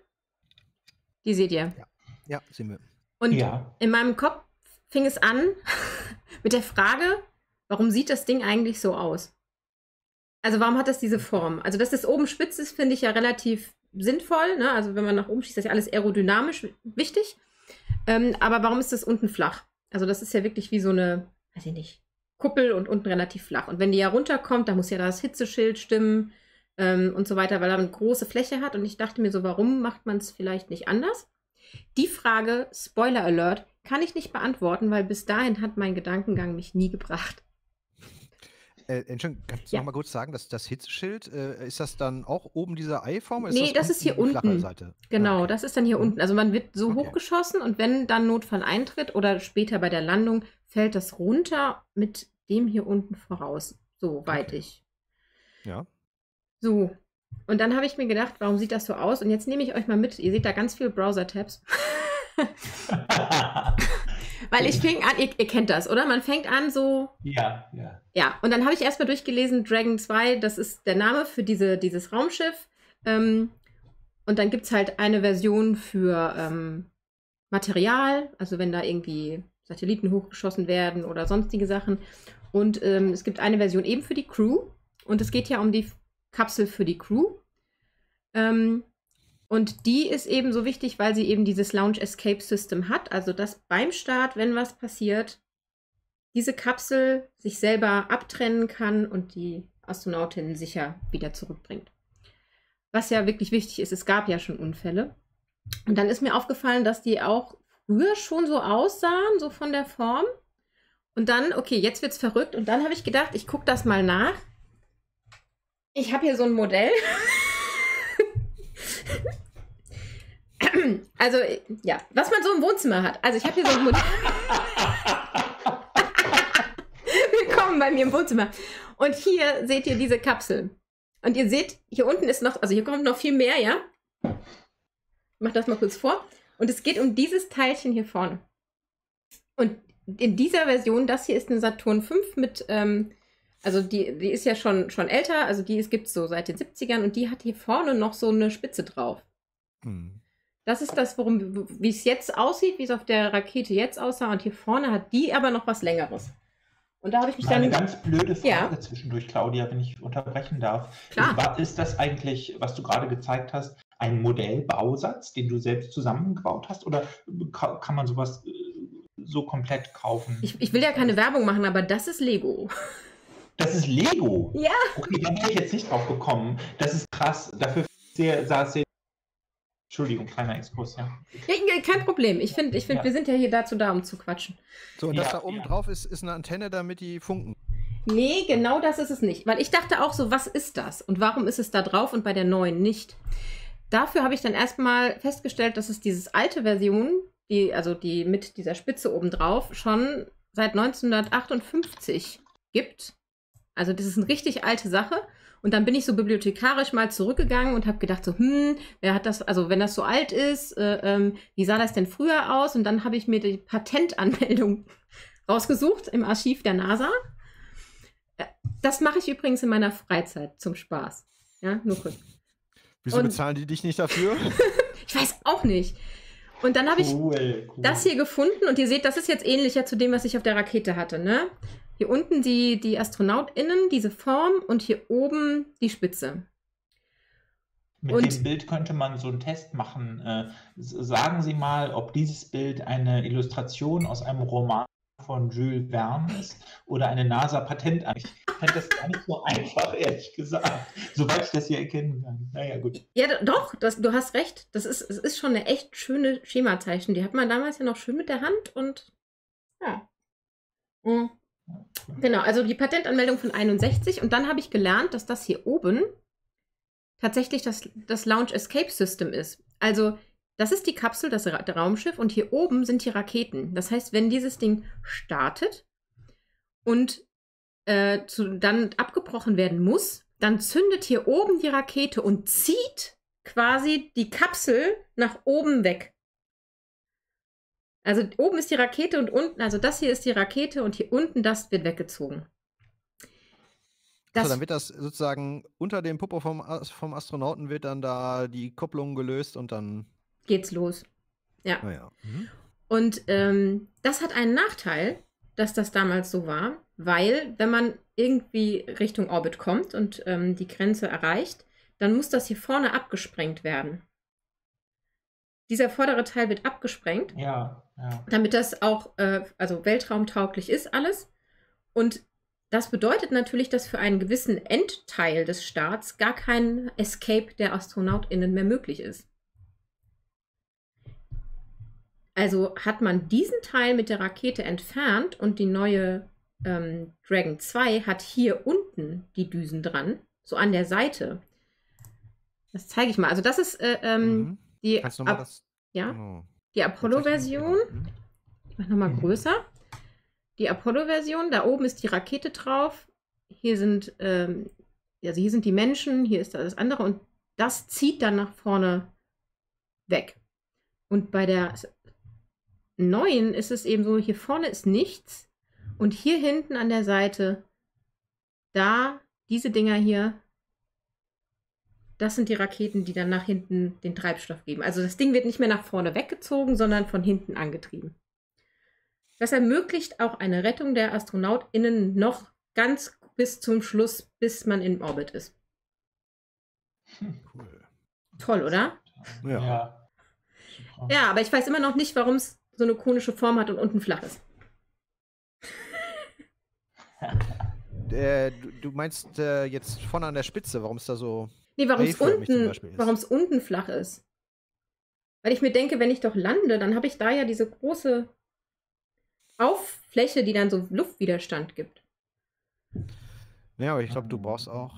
Die seht ihr. Ja, sehen wir. Und Ja. in meinem Kopf fing es an mit der Frage, warum sieht das Ding eigentlich so aus? Also warum hat das diese Form? Also dass das oben spitz ist, finde ich ja relativ sinnvoll. Ne? Also wenn man nach oben schießt, ist ja alles aerodynamisch wichtig. Aber warum ist das unten flach? Also das ist ja wirklich wie so eine, weiß ich nicht, Kuppel und unten relativ flach. Und wenn die ja runterkommt, da muss ja das Hitzeschild stimmen und so weiter, weil er eine große Fläche hat. Und ich dachte mir so, warum macht man es vielleicht nicht anders? Die Frage, Spoiler Alert, kann ich nicht beantworten, weil bis dahin hat mein Gedankengang mich nie gebracht. Entschuldigung, kannst du Ja. noch mal kurz sagen, dass das Hitzeschild, ist das dann auch oben dieser Eiform? Oder Nee, das ist hier die flache unten. Seite? Genau, okay. das ist dann hier unten. Also man wird so Okay. hochgeschossen und wenn dann Notfall eintritt oder später bei der Landung, fällt das runter mit dem hier unten voraus. Soweit Okay. ich. Ja. So. Und dann habe ich mir gedacht, warum sieht das so aus? Und jetzt nehme ich euch mal mit. Ihr seht da ganz viele Browser-Tabs. Weil ich fing an, ihr kennt das, oder? Man fängt an so. Ja. Ja, und dann habe ich erstmal durchgelesen, Dragon 2, das ist der Name für dieses Raumschiff. Und dann gibt es halt eine Version für Material, also wenn da irgendwie Satelliten hochgeschossen werden oder sonstige Sachen. Und es gibt eine Version eben für die Crew. Und es geht ja um die Kapsel für die Crew. Und die ist eben so wichtig, weil sie eben dieses Launch Escape System hat. Also dass beim Start, wenn was passiert, diese Kapsel sich selber abtrennen kann und die Astronautinnen sicher wieder zurückbringt. Was ja wirklich wichtig ist, es gab ja schon Unfälle. Und dann ist mir aufgefallen, dass die auch früher schon so aussahen, so von der Form. Und dann, okay, jetzt wird's verrückt. Und dann habe ich gedacht, ich gucke das mal nach. Ich habe hier so ein Modell. Also, ja, was man so im Wohnzimmer hat. Also, ich habe hier so ein Modell. bei mir im Wohnzimmer. Und hier seht ihr diese Kapsel. Und ihr seht, hier unten ist noch, also hier kommt noch viel mehr, ja? Ich mach das mal kurz vor. Und es geht um dieses Teilchen hier vorne. Und in dieser Version, das hier ist eine Saturn V mit, also die ist ja schon älter, also die gibt es so seit den 70ern und die hat hier vorne noch so eine Spitze drauf. Das ist das, wie es jetzt aussieht, wie es auf der Rakete jetzt aussah. Und hier vorne hat die aber noch was Längeres. Und da habe ich mich Eine dann... ganz blöde Frage Ja. zwischendurch, Claudia, wenn ich unterbrechen darf. Klar. Ist das eigentlich, was du gerade gezeigt hast, ein Modellbausatz, den du selbst zusammengebaut hast? Oder kann man sowas so komplett kaufen? Ich will ja keine Werbung machen, aber das ist Lego. Das ist Lego? Ja. Okay, da wäre ich jetzt nicht drauf gekommen. Das ist krass. Dafür sah es sehr... Entschuldigung, kleiner Exkurs, ja. Ja, kein Problem. Ich finde, wir sind ja hier dazu da, um zu quatschen. So, und das da oben drauf ist eine Antenne, damit die funken. Nee, genau das ist es nicht. Weil ich dachte auch so, was ist das? Und warum ist es da drauf und bei der neuen nicht? Dafür habe ich dann erstmal festgestellt, dass es diese alte Version, die mit dieser Spitze oben drauf, schon seit 1958 gibt. Also das ist eine richtig alte Sache. Und dann bin ich so bibliothekarisch mal zurückgegangen und habe gedacht so, wer hat das, also wenn das so alt ist, wie sah das denn früher aus? Und dann habe ich mir die Patentanmeldung rausgesucht im Archiv der NASA. Das mache ich übrigens in meiner Freizeit zum Spaß. Ja, nur kurz. Wieso bezahlen die dich nicht dafür? Ich weiß auch nicht. Und dann habe ich das hier gefunden und ihr seht, das ist jetzt ähnlicher zu dem, was ich auf der Rakete hatte, ne? Hier unten die AstronautInnen, diese Form und hier oben die Spitze. Mit dem Bild könnte man so einen Test machen. Sagen Sie mal, ob dieses Bild eine Illustration aus einem Roman von Jules Verne ist oder eine NASA-Patentanmeldung. Ich fände das gar nicht so einfach, ehrlich gesagt, soweit ich das hier erkennen kann. Naja, gut. Ja, doch, du hast recht. Es ist schon eine echt schöne Schemazeichen. Die hat man damals ja noch schön mit der Hand und ja. Genau, also die Patentanmeldung von 61 und dann habe ich gelernt, dass das hier oben tatsächlich das Launch Escape System ist. Also das ist die Kapsel, das Raumschiff und hier oben sind die Raketen. Das heißt, wenn dieses Ding startet und dann abgebrochen werden muss, dann zündet hier oben die Rakete und zieht quasi die Kapsel nach oben weg. Also oben ist die Rakete und unten, also das hier ist die Rakete und hier unten, das wird weggezogen. So, dann wird das sozusagen unter dem Popo vom Astronauten wird dann da die Kopplung gelöst und dann geht's los. Ja. Ah, ja. Und das hat einen Nachteil, dass das damals so war, weil wenn man irgendwie Richtung Orbit kommt und die Grenze erreicht, dann muss das hier vorne abgesprengt werden. Dieser vordere Teil wird abgesprengt, damit das auch also weltraumtauglich ist alles. Und das bedeutet natürlich, dass für einen gewissen Endteil des Starts gar kein Escape der AstronautInnen mehr möglich ist. Also hat man diesen Teil mit der Rakete entfernt und die neue Dragon 2 hat hier unten die Düsen dran, so an der Seite. Das zeige ich mal. Also das ist die Apollo-Version. Ich mache nochmal größer. Die Apollo-Version, da oben ist die Rakete drauf. Hier sind, hier sind die Menschen, hier ist das andere und das zieht dann nach vorne weg. Und bei der neuen ist es eben so, hier vorne ist nichts und hier hinten an der Seite, diese Dinger hier, das sind die Raketen, die dann nach hinten den Treibstoff geben. Also das Ding wird nicht mehr nach vorne weggezogen, sondern von hinten angetrieben. Das ermöglicht auch eine Rettung der AstronautInnen noch ganz bis zum Schluss, bis man im Orbit ist. Cool. Toll, oder? Ja. Ja, aber ich weiß immer noch nicht, warum es so eine konische Form hat und unten flach ist. Du meinst jetzt vorne an der Spitze, warum es da so... Nee, warum es unten flach ist. Weil ich mir denke, wenn ich doch lande, dann habe ich da ja diese große Auffläche, die dann so Luftwiderstand gibt. Ja, aber ich glaube, du brauchst auch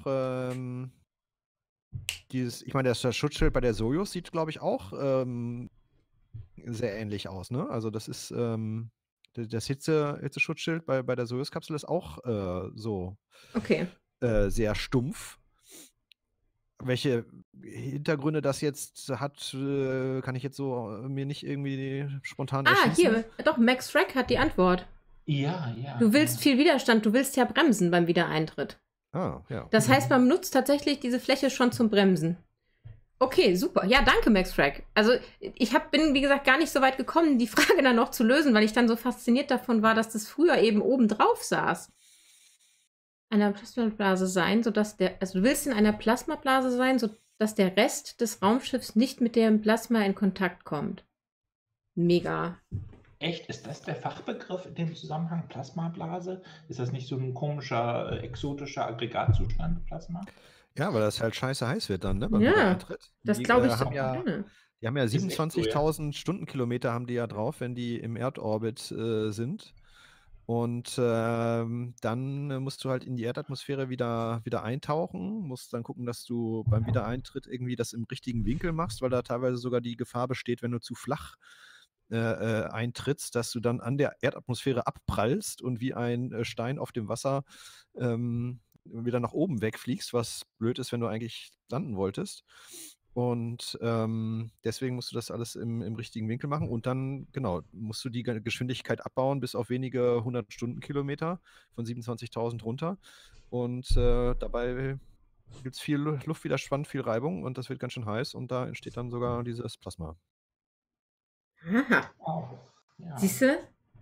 ich meine, das Schutzschild bei der Sojus sieht, glaube ich, auch sehr ähnlich aus, ne? Also das ist Das Hitzeschutzschild bei der Soyuz-Kapsel ist auch so Okay. sehr stumpf. Welche Hintergründe das jetzt hat, kann ich jetzt so mir nicht irgendwie spontan erschließen. Hier, doch, Max Frack hat die Antwort. Ja. Du willst viel Widerstand, du willst ja bremsen beim Wiedereintritt. Ja. Das heißt, man nutzt tatsächlich diese Fläche schon zum Bremsen. Okay, super. Ja, danke, Max Frack. Also, bin, wie gesagt, gar nicht so weit gekommen, die Frage dann noch zu lösen, weil ich dann so fasziniert davon war, dass das früher eben oben drauf saß. Einer Plasmablase sein, sodass du willst in einer Plasmablase sein, sodass der Rest des Raumschiffs nicht mit dem Plasma in Kontakt kommt. Mega. Echt? Ist das der Fachbegriff in dem Zusammenhang Plasmablase? Ist das nicht so ein komischer, exotischer Aggregatzustand, Plasma? Ja, weil das halt scheiße heiß wird dann, ne? Ja, Wiedereintritt. das Die, glaube ich haben auch. ja, gerne. Die haben ja Ist echt so, ja. 27.000 Stundenkilometer haben die ja drauf, wenn die im Erdorbit sind. Und dann musst du halt in die Erdatmosphäre wieder eintauchen, musst dann gucken, dass du beim Wiedereintritt irgendwie das im richtigen Winkel machst, weil da teilweise sogar die Gefahr besteht, wenn du zu flach eintrittst, dass du dann an der Erdatmosphäre abprallst und wie ein Stein auf dem Wasser wieder nach oben wegfliegst, was blöd ist, wenn du eigentlich landen wolltest. Und deswegen musst du das alles im richtigen Winkel machen. Und dann, genau, musst du die Geschwindigkeit abbauen bis auf wenige 100 Stundenkilometer von 27.000 runter. Und dabei gibt es viel Luftwiderstand, viel Reibung und das wird ganz schön heiß. Und da entsteht dann sogar dieses Plasma. Aha. Wow. Ja. Siehst du?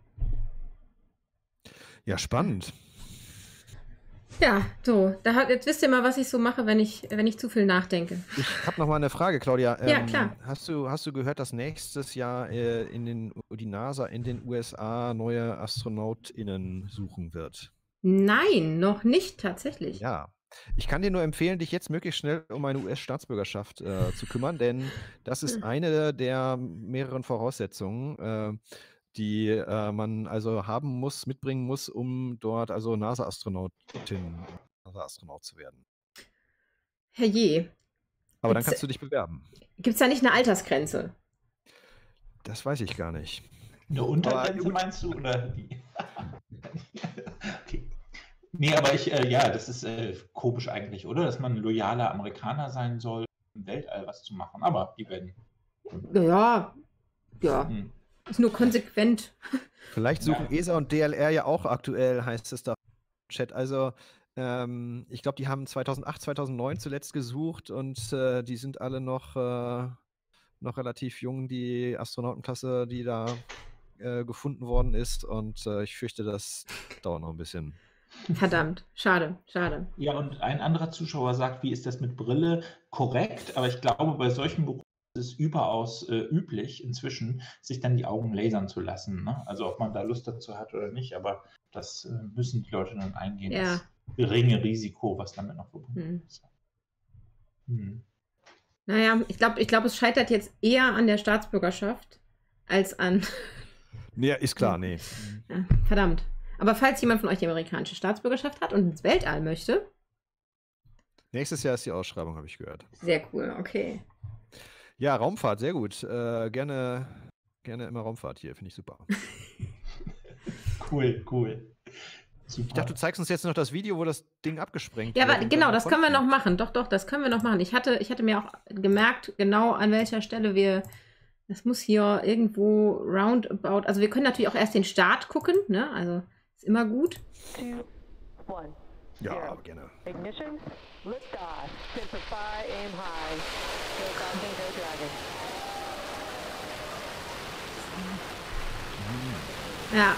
Ja, spannend. Ja, so. Jetzt wisst ihr mal, was ich so mache, wenn ich zu viel nachdenke. Ich habe noch mal eine Frage, Claudia. Ja, klar. Hast du gehört, dass nächstes Jahr die NASA in den USA neue AstronautInnen suchen wird? Nein, noch nicht tatsächlich. Ja. Ich kann dir nur empfehlen, dich jetzt möglichst schnell um eine US-Staatsbürgerschaft zu kümmern, denn das ist eine der mehreren Voraussetzungen, die man also mitbringen muss, um dort also NASA-Astronaut zu werden. Herrje. Aber dann kannst du dich bewerben. Gibt es da nicht eine Altersgrenze? Das weiß ich gar nicht. Eine Untergrenze meinst du? Oder wie? Okay. Nee, aber das ist komisch eigentlich, oder? Dass man ein loyaler Amerikaner sein soll, im Weltall was zu machen. Aber die werden. Ja. Ist nur konsequent. Vielleicht suchen ESA und DLR ja auch aktuell, heißt es da im Chat. Also, ich glaube, die haben 2008, 2009 zuletzt gesucht und die sind alle noch relativ jung, die Astronautenklasse, die da gefunden worden ist. Und ich fürchte, das dauert noch ein bisschen. Verdammt, schade. Ja, und ein anderer Zuschauer sagt, wie ist das mit Brille? Korrekt, aber ich glaube, bei solchen Berufen ist es überaus üblich inzwischen, sich dann die Augen lasern zu lassen. Ne? Also ob man da Lust dazu hat oder nicht, aber das müssen die Leute dann eingehen. Ja. Das geringe Risiko, was damit noch verbunden ist. Naja, ich glaube, es scheitert jetzt eher an der Staatsbürgerschaft als an... Ja, ist klar, nee. Ja, verdammt. Aber falls jemand von euch die amerikanische Staatsbürgerschaft hat und ins Weltall möchte... Nächstes Jahr ist die Ausschreibung, habe ich gehört. Sehr cool, okay. Ja, Raumfahrt, sehr gut. Gerne immer Raumfahrt hier, finde ich super. Cool. Super. Ich dachte, du zeigst uns jetzt noch das Video, wo das Ding abgesprengt wird. Ja, genau, das können wir noch machen. machen. Doch, das können wir noch machen. Ich hatte mir auch gemerkt, genau an welcher Stelle das muss hier irgendwo roundabout, also wir können natürlich auch erst den Start gucken, ne? Also ist immer gut. 2, 1. Ja, aber gerne. Ignition, liftoff, Semper Fi, aim high. Go Falcon, go Dragon. Ja.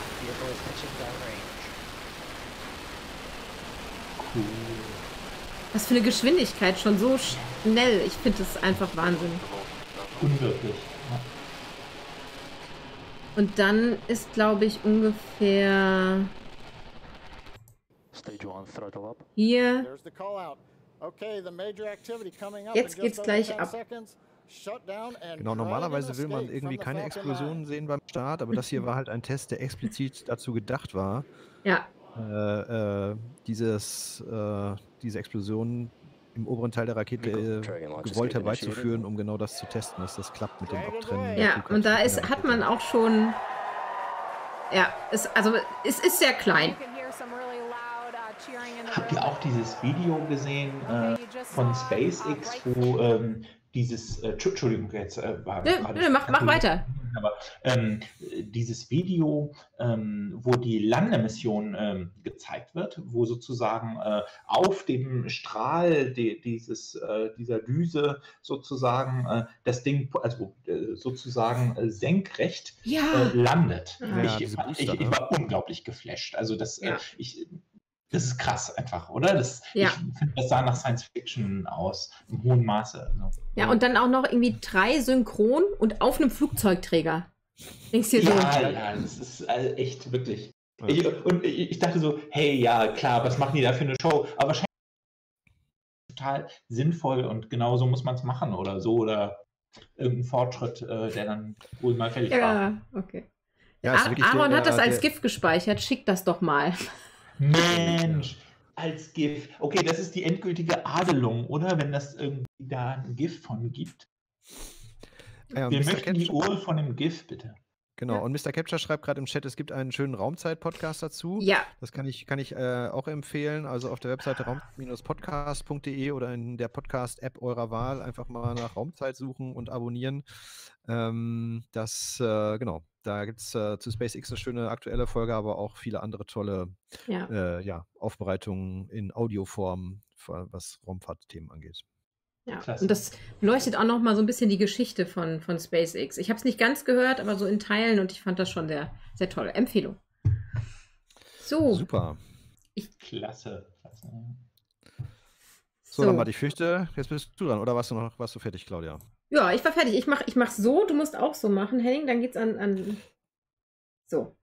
Cool. Was für eine Geschwindigkeit, schon so schnell. Ich finde das einfach Wahnsinn. Unwirklich. Ja. Und dann ist, glaube ich, ungefähr hier. Jetzt geht's gleich ab. Genau, normalerweise will man irgendwie keine Explosionen sehen beim Start, aber das hier war halt ein Test, der explizit dazu gedacht war, Ja. diese Explosion im oberen Teil der Rakete gewollt herbeizuführen, um genau das zu testen, dass das klappt mit dem Abtrennen. Ja, und da hat man auch schon Ja, es ist sehr klein. Habt ihr auch dieses Video gesehen von SpaceX, wo dieses, Entschuldigung, jetzt war gerade... Mach weiter. Aber dieses Video, wo die Landemission gezeigt wird, wo sozusagen auf dem Strahl dieser Düse sozusagen das Ding, also sozusagen senkrecht landet. Ja, Ich war unglaublich geflasht. Also das ist krass einfach, oder? Ich finde, das sah nach Science Fiction aus, im hohen Maße. Also, ja, und dann auch noch irgendwie 3 synchron und auf einem Flugzeugträger. Denkst du dir so? Ja, das ist echt wirklich. Ich dachte so, hey, ja, klar, was machen die da für eine Show? Aber wahrscheinlich total sinnvoll und genau so muss man es machen oder so oder irgendein Fortschritt, der dann wohl mal fällig war. Ja, okay. Ja, Aaron hat das als GIF gespeichert, schick das doch mal. Mensch, als GIF. Okay, das ist die endgültige Adelung, oder? Wenn das irgendwie da ein GIF von gibt. Ja, Wir möchten die Uhr von dem GIF, bitte. Genau, und Mr. Capture schreibt gerade im Chat, es gibt einen schönen Raumzeit-Podcast dazu. Ja. Das kann ich auch empfehlen. Also auf der Webseite raum-podcast.de oder in der Podcast-App eurer Wahl einfach mal nach Raumzeit suchen und abonnieren. Genau, da gibt es zu SpaceX eine schöne aktuelle Folge, aber auch viele andere tolle Aufbereitungen in Audioform, was Raumfahrtthemen angeht. Ja, Klasse. und das beleuchtet auch noch mal so ein bisschen die Geschichte von SpaceX. Ich habe es nicht ganz gehört, aber so in Teilen und ich fand das schon sehr, sehr toll. Empfehlung. So. Super. Klasse. So, Lambert, ich fürchte, jetzt bist du dran. Oder warst du fertig, Claudia? Ja, ich war fertig. Ich mach so, du musst auch so machen, Henning. Dann geht's an so.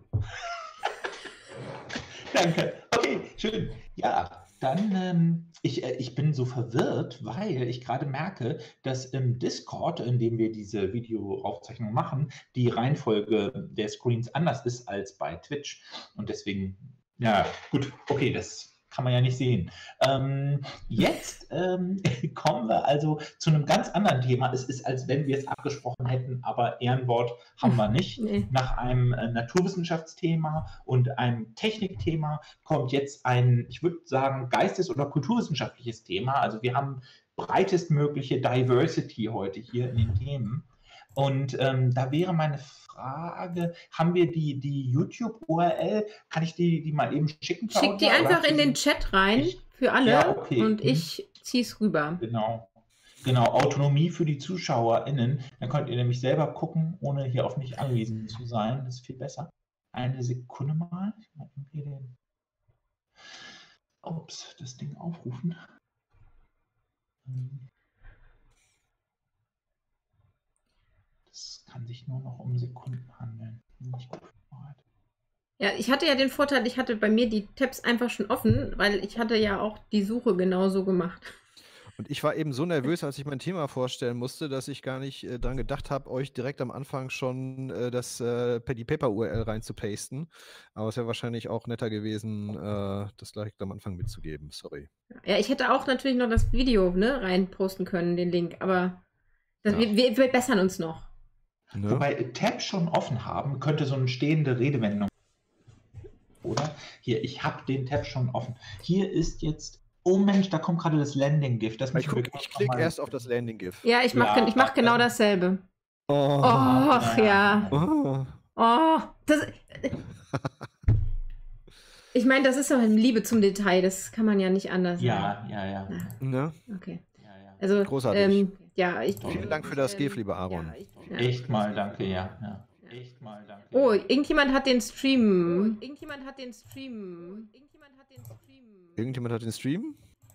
Danke. Okay, schön. Ja, dann, ich bin so verwirrt, weil ich gerade merke, dass im Discord, in dem wir diese Videoaufzeichnung machen, die Reihenfolge der Screens anders ist als bei Twitch. Und deswegen, ja, gut, okay, das kann man ja nicht sehen. Jetzt kommen wir also zu einem ganz anderen Thema. Es ist, als wenn wir es abgesprochen hätten, aber Ehrenwort haben wir nicht. Nee. Nach einem Naturwissenschaftsthema und einem Technikthema kommt jetzt ein, ich würde sagen, geistes- oder kulturwissenschaftliches Thema. Also wir haben breitestmögliche Diversity heute hier in den Themen. Und da wäre meine Frage, haben wir die YouTube-URL? Kann ich die mal eben schicken? Schick die einfach in den Chat rein für alle Ja, okay. und ich zieh's rüber. Genau, Autonomie für die ZuschauerInnen. Dann könnt ihr nämlich selber gucken, ohne hier auf mich angewiesen zu sein. Das ist viel besser. Eine Sekunde mal. Ich mal hier das Ding aufrufen. Das kann sich nur noch um Sekunden handeln. Nicht gut vorbereitet. Ja, ich hatte ja den Vorteil, ich hatte bei mir die Tabs einfach schon offen, weil ich hatte ja auch die Suche genauso gemacht. Und ich war eben so nervös, als ich mein Thema vorstellen musste, dass ich gar nicht dran gedacht habe, euch direkt am Anfang schon die Paper-URL reinzupasten. Aber es wäre wahrscheinlich auch netter gewesen, das gleich am Anfang mitzugeben. Sorry. Ja, ich hätte auch natürlich noch das Video reinposten können, den Link, aber wir bessern uns noch. Ne? Wobei Tab schon offen haben, könnte so eine stehende Redewendung. Oder? Hier, ich habe den Tab schon offen. Hier ist jetzt, oh Mensch, da kommt gerade das Landing-GIF. Ich klicke erst auf das Landing-GIF. Ja, ich mach genau dasselbe. Oh. Och, ja. Oh. Oh, ich meine, das ist doch eine Liebe zum Detail, das kann man ja nicht anders sagen. Ja. Ne? Okay. Ja. Also, Großartig. Vielen Dank für das GIF, lieber Aaron. Echt mal, danke, ja. Echt mal, danke. Oh, irgendjemand hat den Stream. Irgendjemand hat den Stream?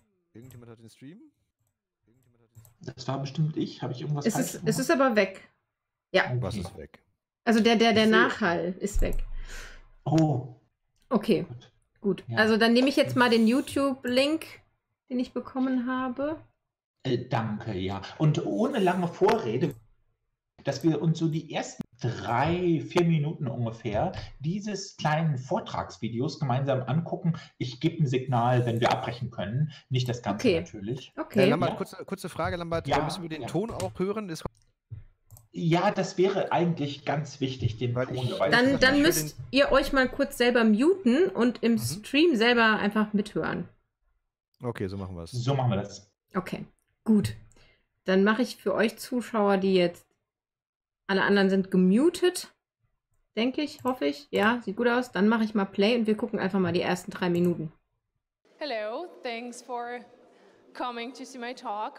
Das war bestimmt ich. Habe ich irgendwas falsch gemacht? Es ist aber weg. Ja. Okay. Was ist weg? Also der Nachhall ist weg. Oh. Okay, gut. Ja. Also dann nehme ich jetzt mal den YouTube-Link, den ich bekommen habe. Danke, ja. Und ohne lange Vorrede, dass wir uns so die ersten 3-4 Minuten ungefähr dieses kleinen Vortragsvideos gemeinsam angucken. Ich gebe ein Signal, wenn wir abbrechen können. Nicht das Ganze natürlich. Okay. Lambert, kurze Frage, Lambert. Ja, müssen wir den Ton auch hören? Ja, das wäre eigentlich ganz wichtig, den Tonbeweis. Dann müsst ihr euch mal kurz selber muten und im Stream selber einfach mithören. Okay, so machen wir es. So machen wir das. Okay, gut. Dann mache ich für euch Zuschauer, die jetzt alle anderen sind gemutet, denke ich, hoffe ich. Ja, sieht gut aus. Dann mache ich mal Play und wir gucken einfach mal die ersten 3 Minuten. Hello, thanks for coming to see my talk.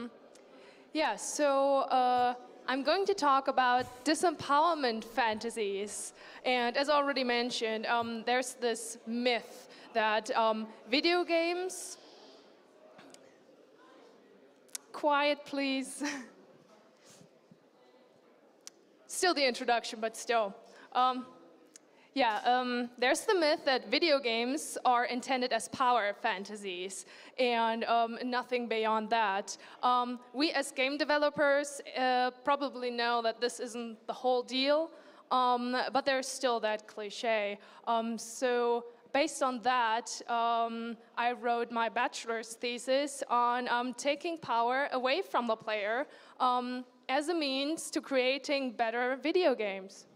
I'm going to talk about disempowerment fantasies. And as already mentioned, there's this myth that video games... Quiet, please. Still the introduction, but still. There's the myth that video games are intended as power fantasies and nothing beyond that. We as game developers probably know that this isn't the whole deal, but there's still that cliche. So based on that, I wrote my bachelor's thesis on taking power away from the player as a means to creating better video games.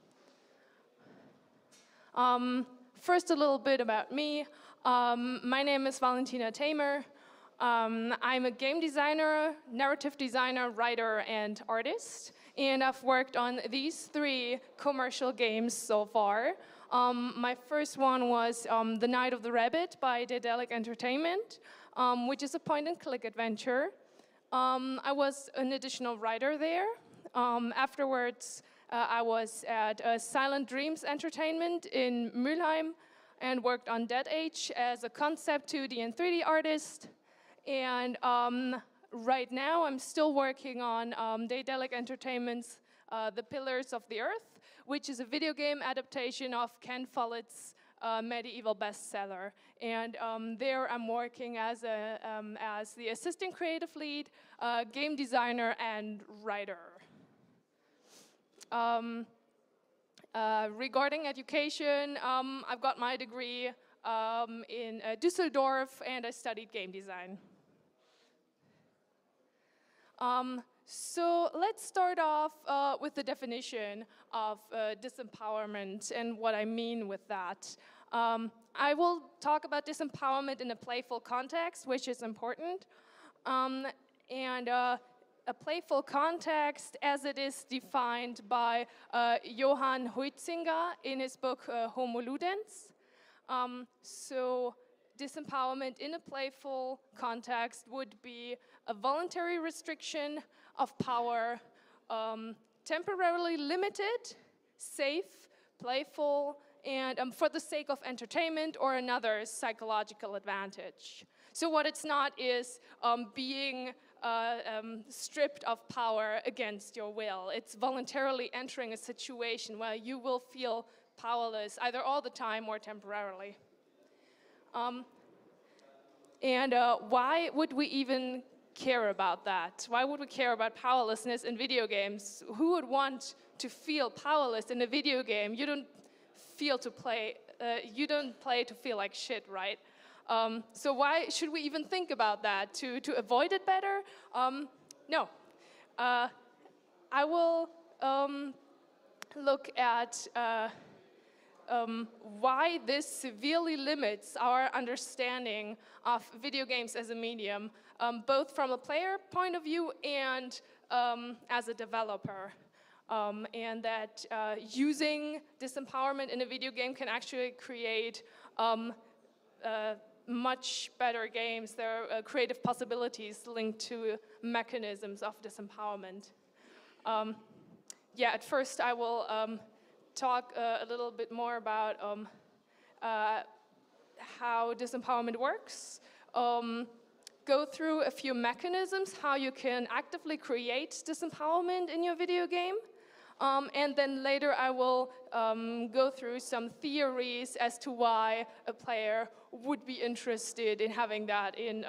First, a little bit about me. My name is Valentina Tamer. I'm a game designer, narrative designer, writer, and artist. And I've worked on these 3 commercial games so far. My first one was The Night of the Rabbit by Daedalic Entertainment, which is a point-and-click adventure. I was an additional writer there. Afterwards, I was at Silent Dreams Entertainment in Mülheim and worked on Dead Age as a concept 2D and 3D artist. And right now, I'm still working on Daedalic Entertainment's The Pillars of the Earth, which is a video game adaptation of Ken Follett's medieval bestseller. And there I'm working as the assistant creative lead, game designer, and writer. Regarding education, I've got my degree in Düsseldorf, and I studied game design. So let's start off with the definition of disempowerment and what I mean with that. I will talk about disempowerment in a playful context, which is important. A playful context as it is defined by Johann Huizinga in his book Homo Ludens. So disempowerment in a playful context would be a voluntary restriction of power, temporarily limited, safe, playful, and for the sake of entertainment or another psychological advantage. So what it's not is being stripped of power against your will. It's voluntarily entering a situation where you will feel powerless, either all the time or temporarily. Why would we even care about that? Why would we care about powerlessness in video games? Who would want to feel powerless in a video game? You don't play to feel like shit, right? So why should we even think about that? To avoid it better? No. I will look at why this severely limits our understanding of video games as a medium, both from a player point of view and as a developer. And that using disempowerment in a video game can actually create much better games. There are creative possibilities linked to mechanisms of disempowerment. At first I will talk a little bit more about how disempowerment works, go through a few mechanisms, how you can actively create disempowerment in your video game, and then later I will go through some theories as to why a player would be interested in having that in.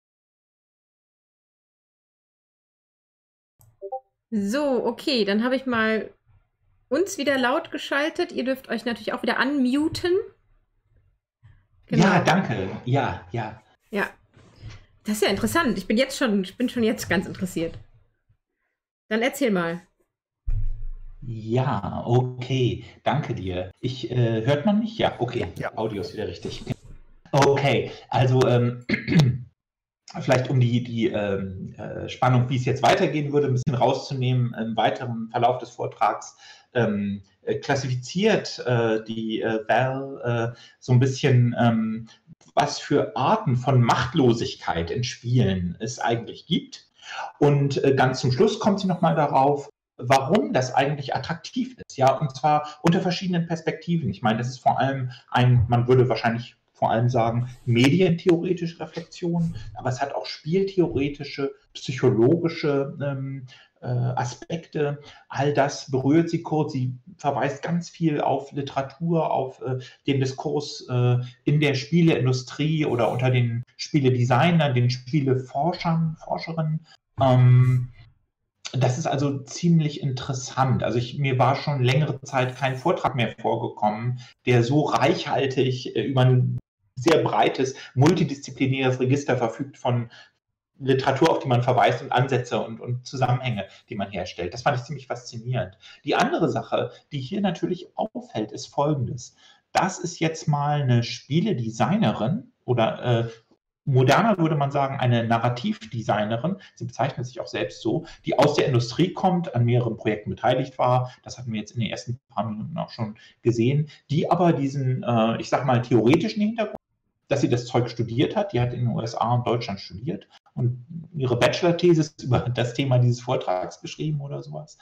So, okay, dann habe ich mal uns wieder laut geschaltet. Ihr dürft euch natürlich auch wieder unmuten. Genau. Ja, danke. Ja. Ja, das ist ja interessant. Ich bin schon jetzt ganz interessiert. Dann erzähl mal. Ja, okay, danke dir. Hört man mich? Ja, okay, Ja. Audio ist wieder richtig. Okay, also vielleicht um die Spannung, wie es jetzt weitergehen würde, ein bisschen rauszunehmen, im weiteren Verlauf des Vortrags klassifiziert die Val so ein bisschen, was für Arten von Machtlosigkeit in Spielen es eigentlich gibt. Und ganz zum Schluss kommt sie nochmal darauf, warum das eigentlich attraktiv ist, ja, und zwar unter verschiedenen Perspektiven. Ich meine, das ist vor allem man würde wahrscheinlich vor allem sagen, medientheoretische Reflexion, aber es hat auch spieltheoretische, psychologische Aspekte. All das berührt sie kurz. Sie verweist ganz viel auf Literatur, auf den Diskurs in der Spieleindustrie oder unter den Spieledesignern, den Spieleforschern, Forscherinnen. Das ist also ziemlich interessant. Also mir war schon längere Zeit kein Vortrag mehr vorgekommen, der so reichhaltig über ein sehr breites, multidisziplinäres Register verfügt von Literatur, auf die man verweist und Ansätze und Zusammenhänge, die man herstellt. Das fand ich ziemlich faszinierend. Die andere Sache, die hier natürlich auffällt, ist Folgendes. Das ist jetzt mal eine Spieledesignerin oder moderner würde man sagen, eine Narrativdesignerin, sie bezeichnet sich auch selbst so, die aus der Industrie kommt, an mehreren Projekten beteiligt war, das hatten wir jetzt in den ersten paar Minuten auch schon gesehen, die aber diesen, ich sag mal, theoretischen Hintergrund, dass sie das Zeug studiert hat, die hat in den USA und Deutschland studiert und ihre Bachelor-Thesis über das Thema dieses Vortrags geschrieben oder sowas.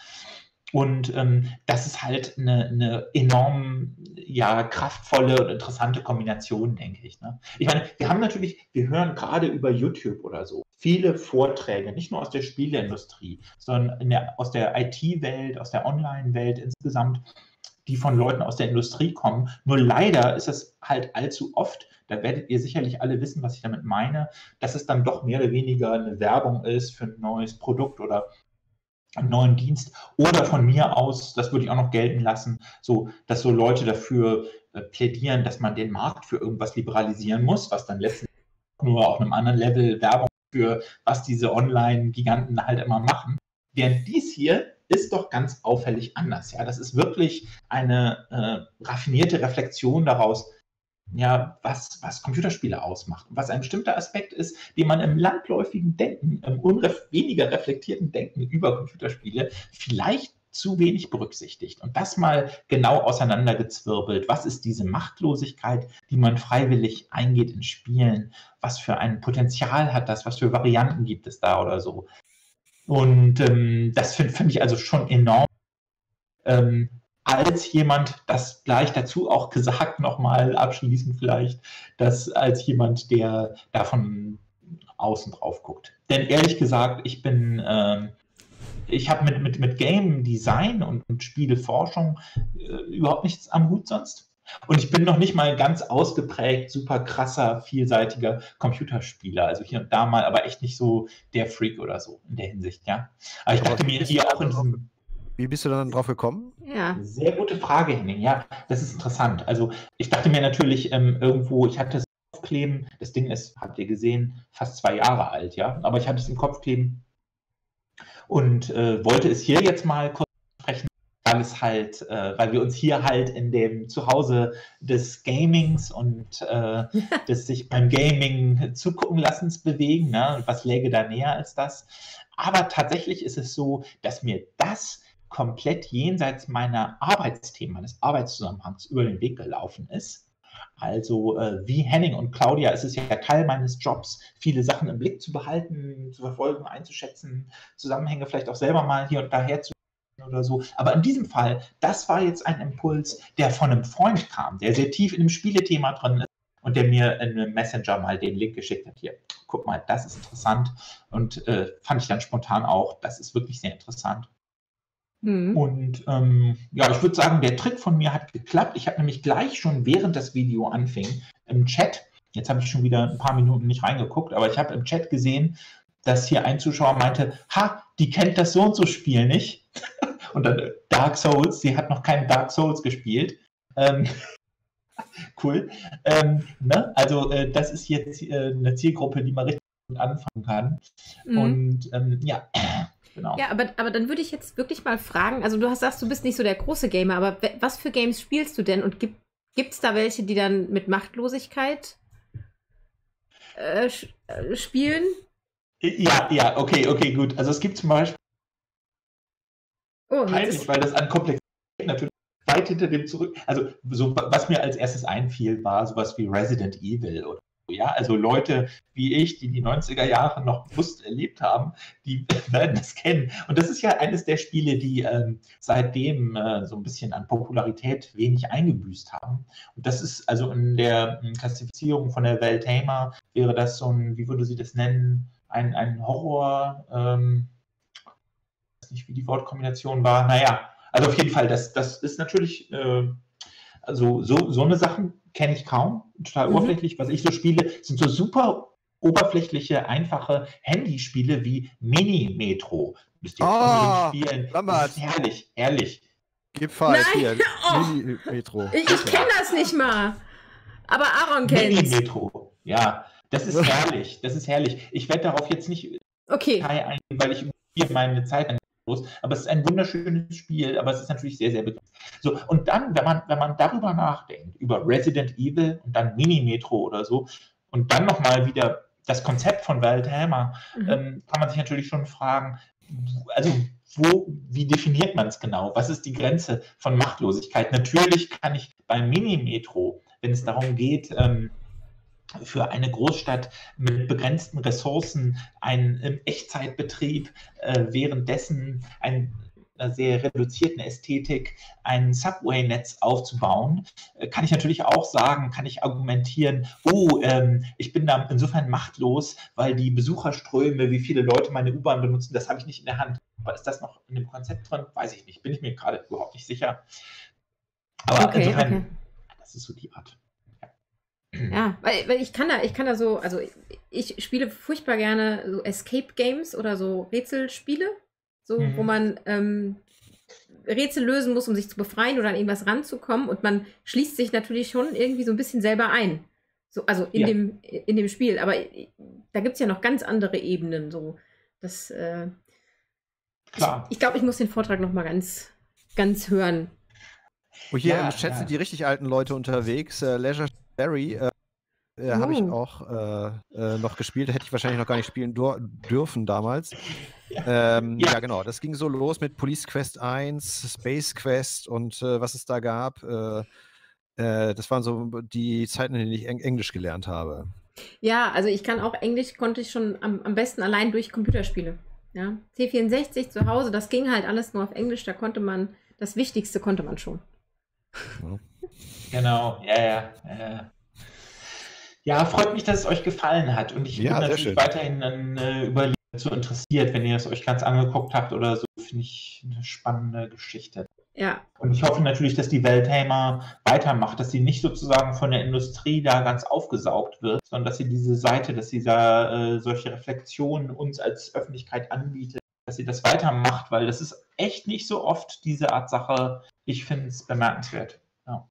Und das ist halt eine enorm kraftvolle und interessante Kombination, denke ich. Ne? Ich meine, wir hören gerade über YouTube oder so viele Vorträge, nicht nur aus der Spieleindustrie, sondern aus der IT-Welt, aus der Online-Welt insgesamt, die von Leuten aus der Industrie kommen. Nur leider ist es halt allzu oft, da werdet ihr sicherlich alle wissen, was ich damit meine, dass es dann doch mehr oder weniger eine Werbung ist für ein neues Produkt oder einen neuen Dienst oder von mir aus, das würde ich auch noch gelten lassen, so, dass so Leute dafür plädieren, dass man den Markt für irgendwas liberalisieren muss, was dann letztendlich nur auf einem anderen Level Werbung für, was diese Online-Giganten halt immer machen. Während dies hier ist doch ganz auffällig anders. Ja, das ist wirklich eine raffinierte Reflexion daraus, ja, was Computerspiele ausmacht. Und was ein bestimmter Aspekt ist, den man im landläufigen Denken, im weniger reflektierten Denken über Computerspiele vielleicht zu wenig berücksichtigt. Und das mal genau auseinandergezwirbelt. Was ist diese Machtlosigkeit, die man freiwillig eingeht in Spielen? Was für ein Potenzial hat das? Was für Varianten gibt es da oder so? Und das finde ich also schon enorm. Als jemand, das gleich dazu auch gesagt, nochmal abschließend vielleicht, dass als jemand, der da von außen drauf guckt. Denn ehrlich gesagt, ich habe mit Game Design und Spieleforschung überhaupt nichts am Hut sonst. Und ich bin noch nicht mal ganz ausgeprägt, super krasser, vielseitiger Computerspieler. Also hier und da mal, aber echt nicht so der Freak oder so in der Hinsicht, ja. Aber ich dachte mir hier auch in diesem... Wie bist du dann drauf gekommen? Ja. Sehr gute Frage, Henning. Ja, das ist interessant. Also ich dachte mir natürlich irgendwo, ich hatte es im Kopf kleben, das Ding ist, habt ihr gesehen, fast 2 Jahre alt, ja. Aber ich hatte es im Kopf kleben und wollte es hier jetzt mal kurz sprechen, weil wir uns hier halt in dem Zuhause des Gamings und des sich beim Gaming zugucken lassens bewegen. Ne? Was läge da näher als das? Aber tatsächlich ist es so, dass mir das komplett jenseits meiner Arbeitsthemen, meines Arbeitszusammenhangs über den Weg gelaufen ist. Also wie Henning und Claudia ist es ja Teil meines Jobs, viele Sachen im Blick zu behalten, zu verfolgen, einzuschätzen, Zusammenhänge vielleicht auch selber mal hier und da herzunehmen oder so. Aber in diesem Fall, das war jetzt ein Impuls, der von einem Freund kam, der sehr tief in dem Spielethema drin ist und der mir in einem Messenger mal den Link geschickt hat. Hier, guck mal, das ist interessant. Und fand ich dann spontan auch, das ist wirklich sehr interessant. Und ich würde sagen, der Trick von mir hat geklappt. Ich habe nämlich gleich schon, während das Video anfing, im Chat, jetzt habe ich schon wieder ein paar Minuten nicht reingeguckt, aber ich habe im Chat gesehen, dass hier ein Zuschauer meinte, die kennt das so und so Spiel nicht. Und dann Dark Souls, sie hat noch keinen Dark Souls gespielt. Cool. Ne? Also das ist jetzt eine Zielgruppe, die man richtig gut anfangen kann. Und Genau. Ja, aber dann würde ich jetzt wirklich mal fragen, also du sagst, du bist nicht so der große Gamer, aber was für Games spielst du denn? Und gibt's da welche, die dann mit Machtlosigkeit spielen? Ja, okay, gut. Also es gibt zum Beispiel, weil das an Komplexität natürlich weit hinter dem zurück. Also so, was mir als erstes einfiel, war sowas wie Resident Evil oder so, ja. Also Leute wie ich, die 90er Jahre noch bewusst erlebt haben, die werden das kennen. Und das ist ja eines der Spiele, die seitdem so ein bisschen an Popularität wenig eingebüßt haben. Und das ist also in der Klassifizierung von der Weltheimer wäre das so ein, wie würde sie das nennen, ein Horror, ich weiß nicht, wie die Wortkombination war. Naja, also auf jeden Fall, das ist natürlich, also so eine Sachen kenne ich kaum, total oberflächlich. Was ich so spiele, sind so super oberflächliche, einfache Handyspiele wie Mini-Metro. Müsst ihr unbedingt spielen. Das ist herrlich. Gib Five hier, Oh. Mini-Metro. Ich kenne das nicht mal. Aber Aaron kennt's. Mini-Metro, ja. Das ist herrlich. Ich werde darauf jetzt nicht eingehen, weil ich hier meine Zeit los. Aber es ist ein wunderschönes Spiel, aber es ist natürlich sehr, sehr begrenzt. So, und dann, wenn man darüber nachdenkt, über Resident Evil und dann Mini-Metro oder so, und dann nochmal wieder das Konzept von Weltheimer, kann man sich natürlich schon fragen, also wie definiert man es genau? Was ist die Grenze von Machtlosigkeit? Natürlich kann ich beim Mini-Metro, wenn es darum geht, für eine Großstadt mit begrenzten Ressourcen einen Echtzeitbetrieb, währenddessen einer sehr reduzierten Ästhetik ein Subway-Netz aufzubauen, kann ich natürlich auch sagen, kann ich argumentieren, ich bin da insofern machtlos, weil die Besucherströme, wie viele Leute meine U-Bahn benutzen, das habe ich nicht in der Hand. Aber ist das noch in dem Konzept drin? Weiß ich nicht, bin ich mir gerade überhaupt nicht sicher. Aber insofern, das ist so die Art. Ja, weil ich kann da so, also ich spiele furchtbar gerne so Escape Games oder so Rätselspiele, so wo man Rätsel lösen muss, um sich zu befreien oder an irgendwas ranzukommen, und man schließt sich natürlich schon irgendwie so ein bisschen selber ein. So, also in dem Spiel. Aber da gibt es ja noch ganz andere Ebenen. So. Das, ich glaube, ich muss den Vortrag noch mal ganz hören. Oh, hier im Chat sind die richtig alten Leute unterwegs. Leisure Barry habe ich auch noch gespielt. Hätte ich wahrscheinlich noch gar nicht spielen dürfen damals. Ja, genau. Das ging so los mit Police Quest 1, Space Quest und was es da gab. Das waren so die Zeiten, in denen ich Englisch gelernt habe. Ja, also ich kann auch Englisch, konnte ich schon am besten allein durch Computerspiele. Ja? C64 zu Hause, das ging halt alles nur auf Englisch. Da konnte man, das Wichtigste konnte man schon. Ja. Genau, ja. Ja, freut mich, dass es euch gefallen hat. Und ich bin natürlich weiterhin über so interessiert, wenn ihr es euch ganz angeguckt habt oder so. Finde ich eine spannende Geschichte. Ja. Und ich hoffe natürlich, dass die Weltheimer weitermacht, dass sie nicht sozusagen von der Industrie da ganz aufgesaugt wird, sondern dass sie diese Seite, dass sie da solche Reflexionen uns als Öffentlichkeit anbietet, dass sie das weitermacht, weil das ist echt nicht so oft diese Art Sache. Ich finde es bemerkenswert. Ja.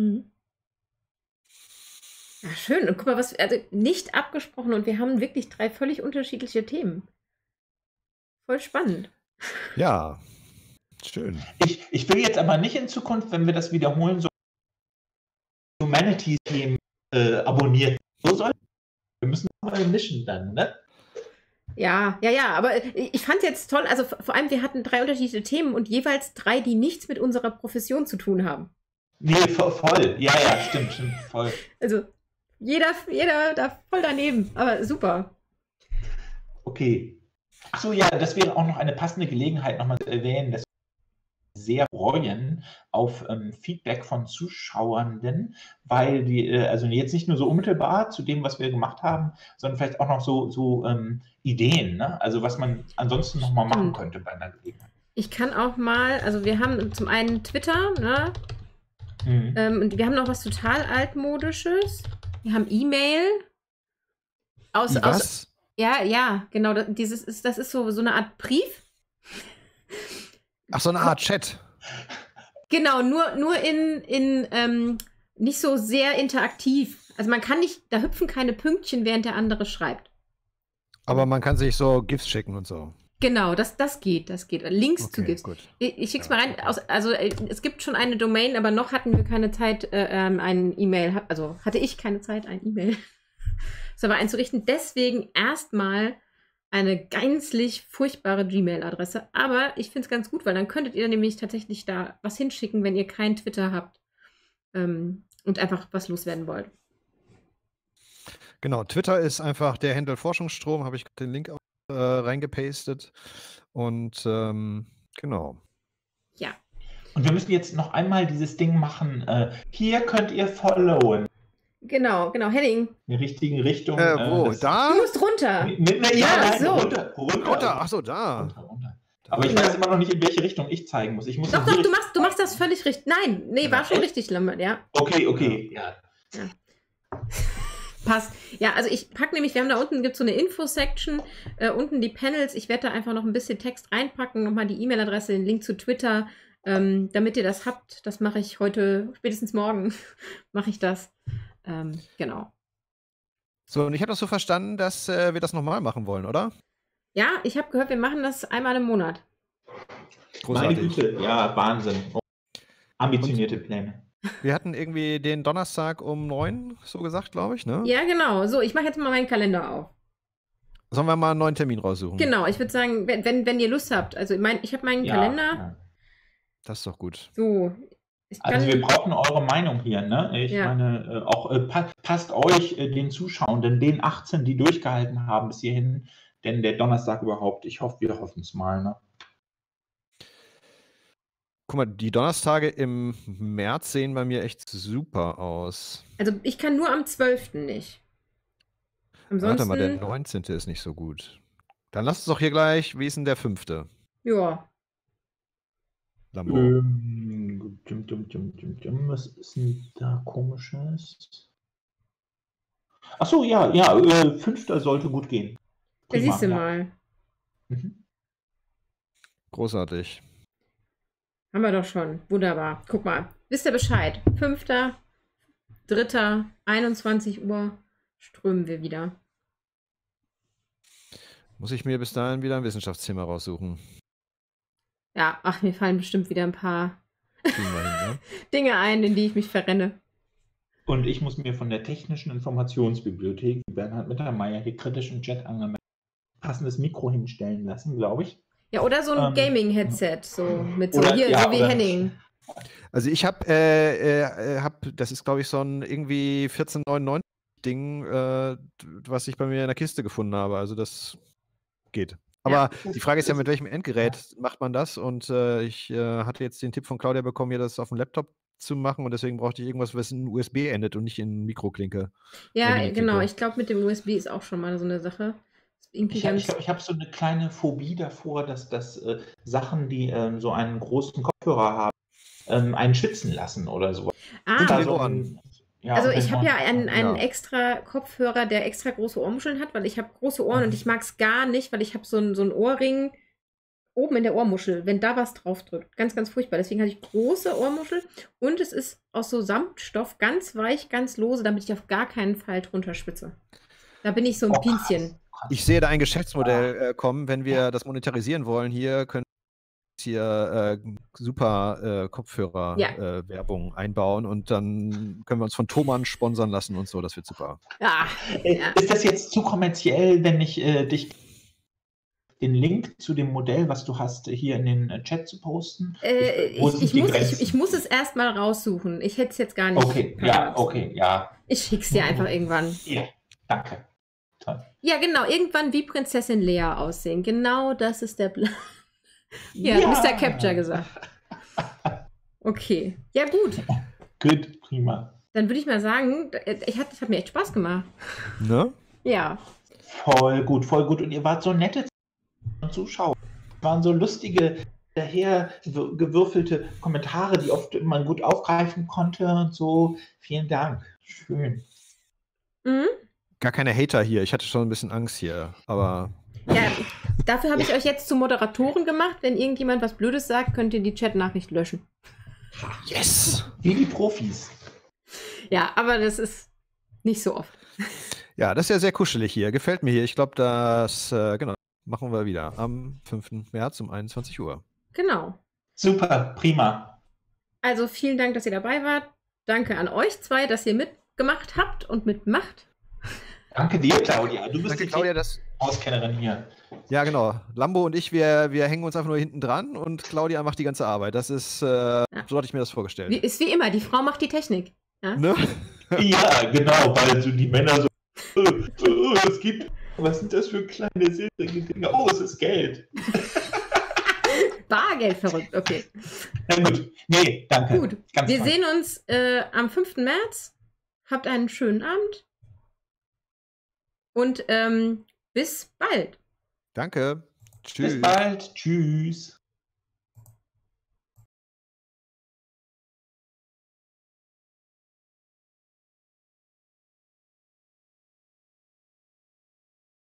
Ja, schön. Und guck mal, also nicht abgesprochen, und wir haben wirklich 3 völlig unterschiedliche Themen. Voll spannend. Ja, schön. Ich will jetzt aber nicht in Zukunft, wenn wir das wiederholen, so Humanities-Themen abonnieren. So soll wir müssen mal mischen dann, ne? Ja, aber ich fand es jetzt toll, also vor allem, wir hatten 3 unterschiedliche Themen und jeweils 3, die nichts mit unserer Profession zu tun haben. Nee, voll. Ja, stimmt, voll. Also, jeder da voll daneben, aber super. Okay. Achso, ja, das wäre auch noch eine passende Gelegenheit, nochmal zu erwähnen, dass wir sehr freuen auf Feedback von Zuschauenden, weil die, also jetzt nicht nur so unmittelbar zu dem, was wir gemacht haben, sondern vielleicht auch noch so Ideen, ne? Also was man ansonsten nochmal machen könnte bei einer Gelegenheit. Ich kann auch mal, also wir haben zum einen Twitter, ne? Und wir haben noch was total altmodisches. Wir haben E-Mail. Was? Ja, genau. Das ist so eine Art Brief. Ach, so eine Art Chat. Genau, nur in nicht so sehr interaktiv. Also man kann nicht, da hüpfen keine Pünktchen, während der andere schreibt. Aber man kann sich so GIFs schicken und so. Genau, das geht. Links zu Okay, GIFs. gut. Ich schick's mal rein. Es gibt schon eine Domain, aber noch hatten wir keine Zeit, ein E-Mail, also hatte ich keine Zeit, ein E-Mail Server einzurichten. Deswegen erstmal eine gänzlich furchtbare Gmail-Adresse. Aber ich finde es ganz gut, weil dann könntet ihr nämlich tatsächlich da was hinschicken, wenn ihr kein Twitter habt und einfach was loswerden wollt. Genau, Twitter ist einfach der Handle Forschungsstrom, habe ich den Link auch reingepastet. Und genau. Ja. Und wir müssen jetzt noch einmal dieses Ding machen. Hier könnt ihr followen. Genau, Henning. In die richtige Richtung. Wo? Da? Du musst runter. Ja, so. Runter. Ach so, da. Runter. Aber ich weiß immer noch nicht, in welche Richtung ich zeigen muss. Ich muss Doch, du machst das völlig richtig. Nein, war schon richtig, Lambert, ja. Okay, ja. Passt. Ja, also ich packe nämlich, wir haben da unten, gibt es so eine Info-Section, unten die Panels. Ich werde da einfach noch ein bisschen Text reinpacken, nochmal die E-Mail-Adresse, den Link zu Twitter, damit ihr das habt. Das mache ich heute, spätestens morgen, mache ich das. Genau. So, und ich habe das so verstanden, dass wir das nochmal machen wollen, oder? Ja, ich habe gehört, wir machen das einmal im Monat. Großartig. Meine Güte, ja, Wahnsinn. Ambitionierte Pläne. Wir hatten irgendwie den Donnerstag um 9, so gesagt, glaube ich, ne? Ja, genau. So, ich mache jetzt mal meinen Kalender auf. Sollen wir mal einen neuen Termin raussuchen? Genau, ich würde sagen, wenn ihr Lust habt. Also ich habe meinen Kalender. Ja. Das ist doch gut. So. Also wir brauchen eure Meinung hier, ne? Ich meine, auch passt euch den Zuschauenden, den 18, die durchgehalten haben bis hierhin, denn der Donnerstag überhaupt, wir hoffen es mal, ne? Guck mal, die Donnerstage im März sehen bei mir echt super aus. Also ich kann nur am 12. nicht. Ansonsten, Warte mal, der 19. ist nicht so gut. Dann lasst uns doch hier gleich, wie ist denn der 5.? Ja. Lambo. Was ist denn da Komisches? Achso, ja, 5. sollte gut gehen. Da siehst du mal. Mhm. Großartig. Haben wir doch schon. Wunderbar. Guck mal. Wisst ihr Bescheid? 5.3. 21 Uhr strömen wir wieder. Muss ich mir bis dahin wieder ein Wissenschaftsthema raussuchen. Ja, ach, mir fallen bestimmt wieder ein paar Kriegen wir hin, ne? Dinge ein, in die ich mich verrenne. Und ich muss mir von der Technischen Informationsbibliothek, wie Bernhard Mittermeier hier kritisch im Chat angemeldet, passendes Mikro hinstellen lassen, glaube ich. Ja, oder so ein Gaming-Headset, so mit so Oder- hier, ja, so wie oder- Henning. Also ich habe, das ist glaube ich so ein irgendwie 14,99 Ding, was ich bei mir in der Kiste gefunden habe. Also das geht. Aber die Frage ist ja, mit welchem Endgerät macht man das? Und ich hatte jetzt den Tipp von Claudia bekommen, hier das auf dem Laptop zu machen und deswegen brauchte ich irgendwas, was in USB endet und nicht in Mikroklinke. Ja, Mini-Klinke. genau. Ich glaube, mit dem USB ist auch schon mal so eine Sache. Ist irgendwie Ich ganz. glaube, ich habe so eine kleine Phobie davor, dass Sachen, die so einen großen Kopfhörer haben, einen schwitzen lassen oder so. Ah, den so Ohren. also ich habe ja einen Ja. extra Kopfhörer, der extra große Ohrmuscheln hat, weil ich habe große Ohren und ich mag es gar nicht, weil ich habe so einen Ohrring oben in der Ohrmuschel, wenn da was drauf drückt. Ganz, ganz furchtbar. Deswegen hatte ich große Ohrmuschel und es ist aus so Samtstoff, ganz weich, ganz lose, damit ich auf gar keinen Fall drunter schwitze. Da bin ich so ein Pinchen. Ich sehe da ein Geschäftsmodell kommen, wenn wir das monetarisieren wollen. Hier können wir hier super Kopfhörer-Werbung einbauen und dann können wir uns von Thomann sponsern lassen und so. Das wird super. Ja, ja. Ist das jetzt zu kommerziell, wenn ich dich den Link zu dem Modell, was du hast, hier in den Chat zu posten? Wo sind die Grenzen? Ich muss es erstmal raussuchen. Ich hätte es jetzt gar nicht. Okay, parat. ja. Ich schick's dir einfach irgendwann. Ja, danke. Toll. Ja, genau. Irgendwann wie Prinzessin Lea aussehen. Genau das ist der Plan. Ja, Mr. Capture gesagt. Okay. Ja, gut. Gut, prima. Dann würde ich mal sagen, das hat mir echt Spaß gemacht. Ne? Ja. Voll gut, voll gut. Und ihr wart so nette Zuschauer. Waren so lustige, daher gewürfelte Kommentare, die oft man gut aufgreifen konnte und so. Vielen Dank. Schön. Mhm. Gar keine Hater hier. Ich hatte schon ein bisschen Angst hier, aber Ja, dafür habe ich euch jetzt zu Moderatoren gemacht. Wenn irgendjemand was Blödes sagt, könnt ihr die Chatnachricht löschen. yes! Wie die Profis. Ja, aber das ist nicht so oft. Ja, das ist ja sehr kuschelig hier. Gefällt mir hier. Ich glaube, das, genau, machen wir wieder am 5. März um 21 Uhr. Genau. Super, prima. Also vielen Dank, dass ihr dabei wart. Danke an euch zwei, dass ihr mitgemacht habt und mitmacht. Danke dir, Claudia. Du bist Danke, die Claudia, Auskennerin hier. Ja, genau. Lambo und ich, wir hängen uns einfach nur hinten dran und Claudia macht die ganze Arbeit. Das ist, so hatte ich mir das vorgestellt. Ist wie immer, die Frau macht die Technik. Ja? Ne? Ja, genau, weil so die Männer so, es gibt, was sind das für kleine silbrige Dinge? Oh, es ist Geld. Bargeld verrückt, okay. Na gut, nee, danke. Gut, Ganz wir fein. sehen uns am 5. März. Habt einen schönen Abend. Und bis bald. Danke. Tschüss. Bis bald. Tschüss.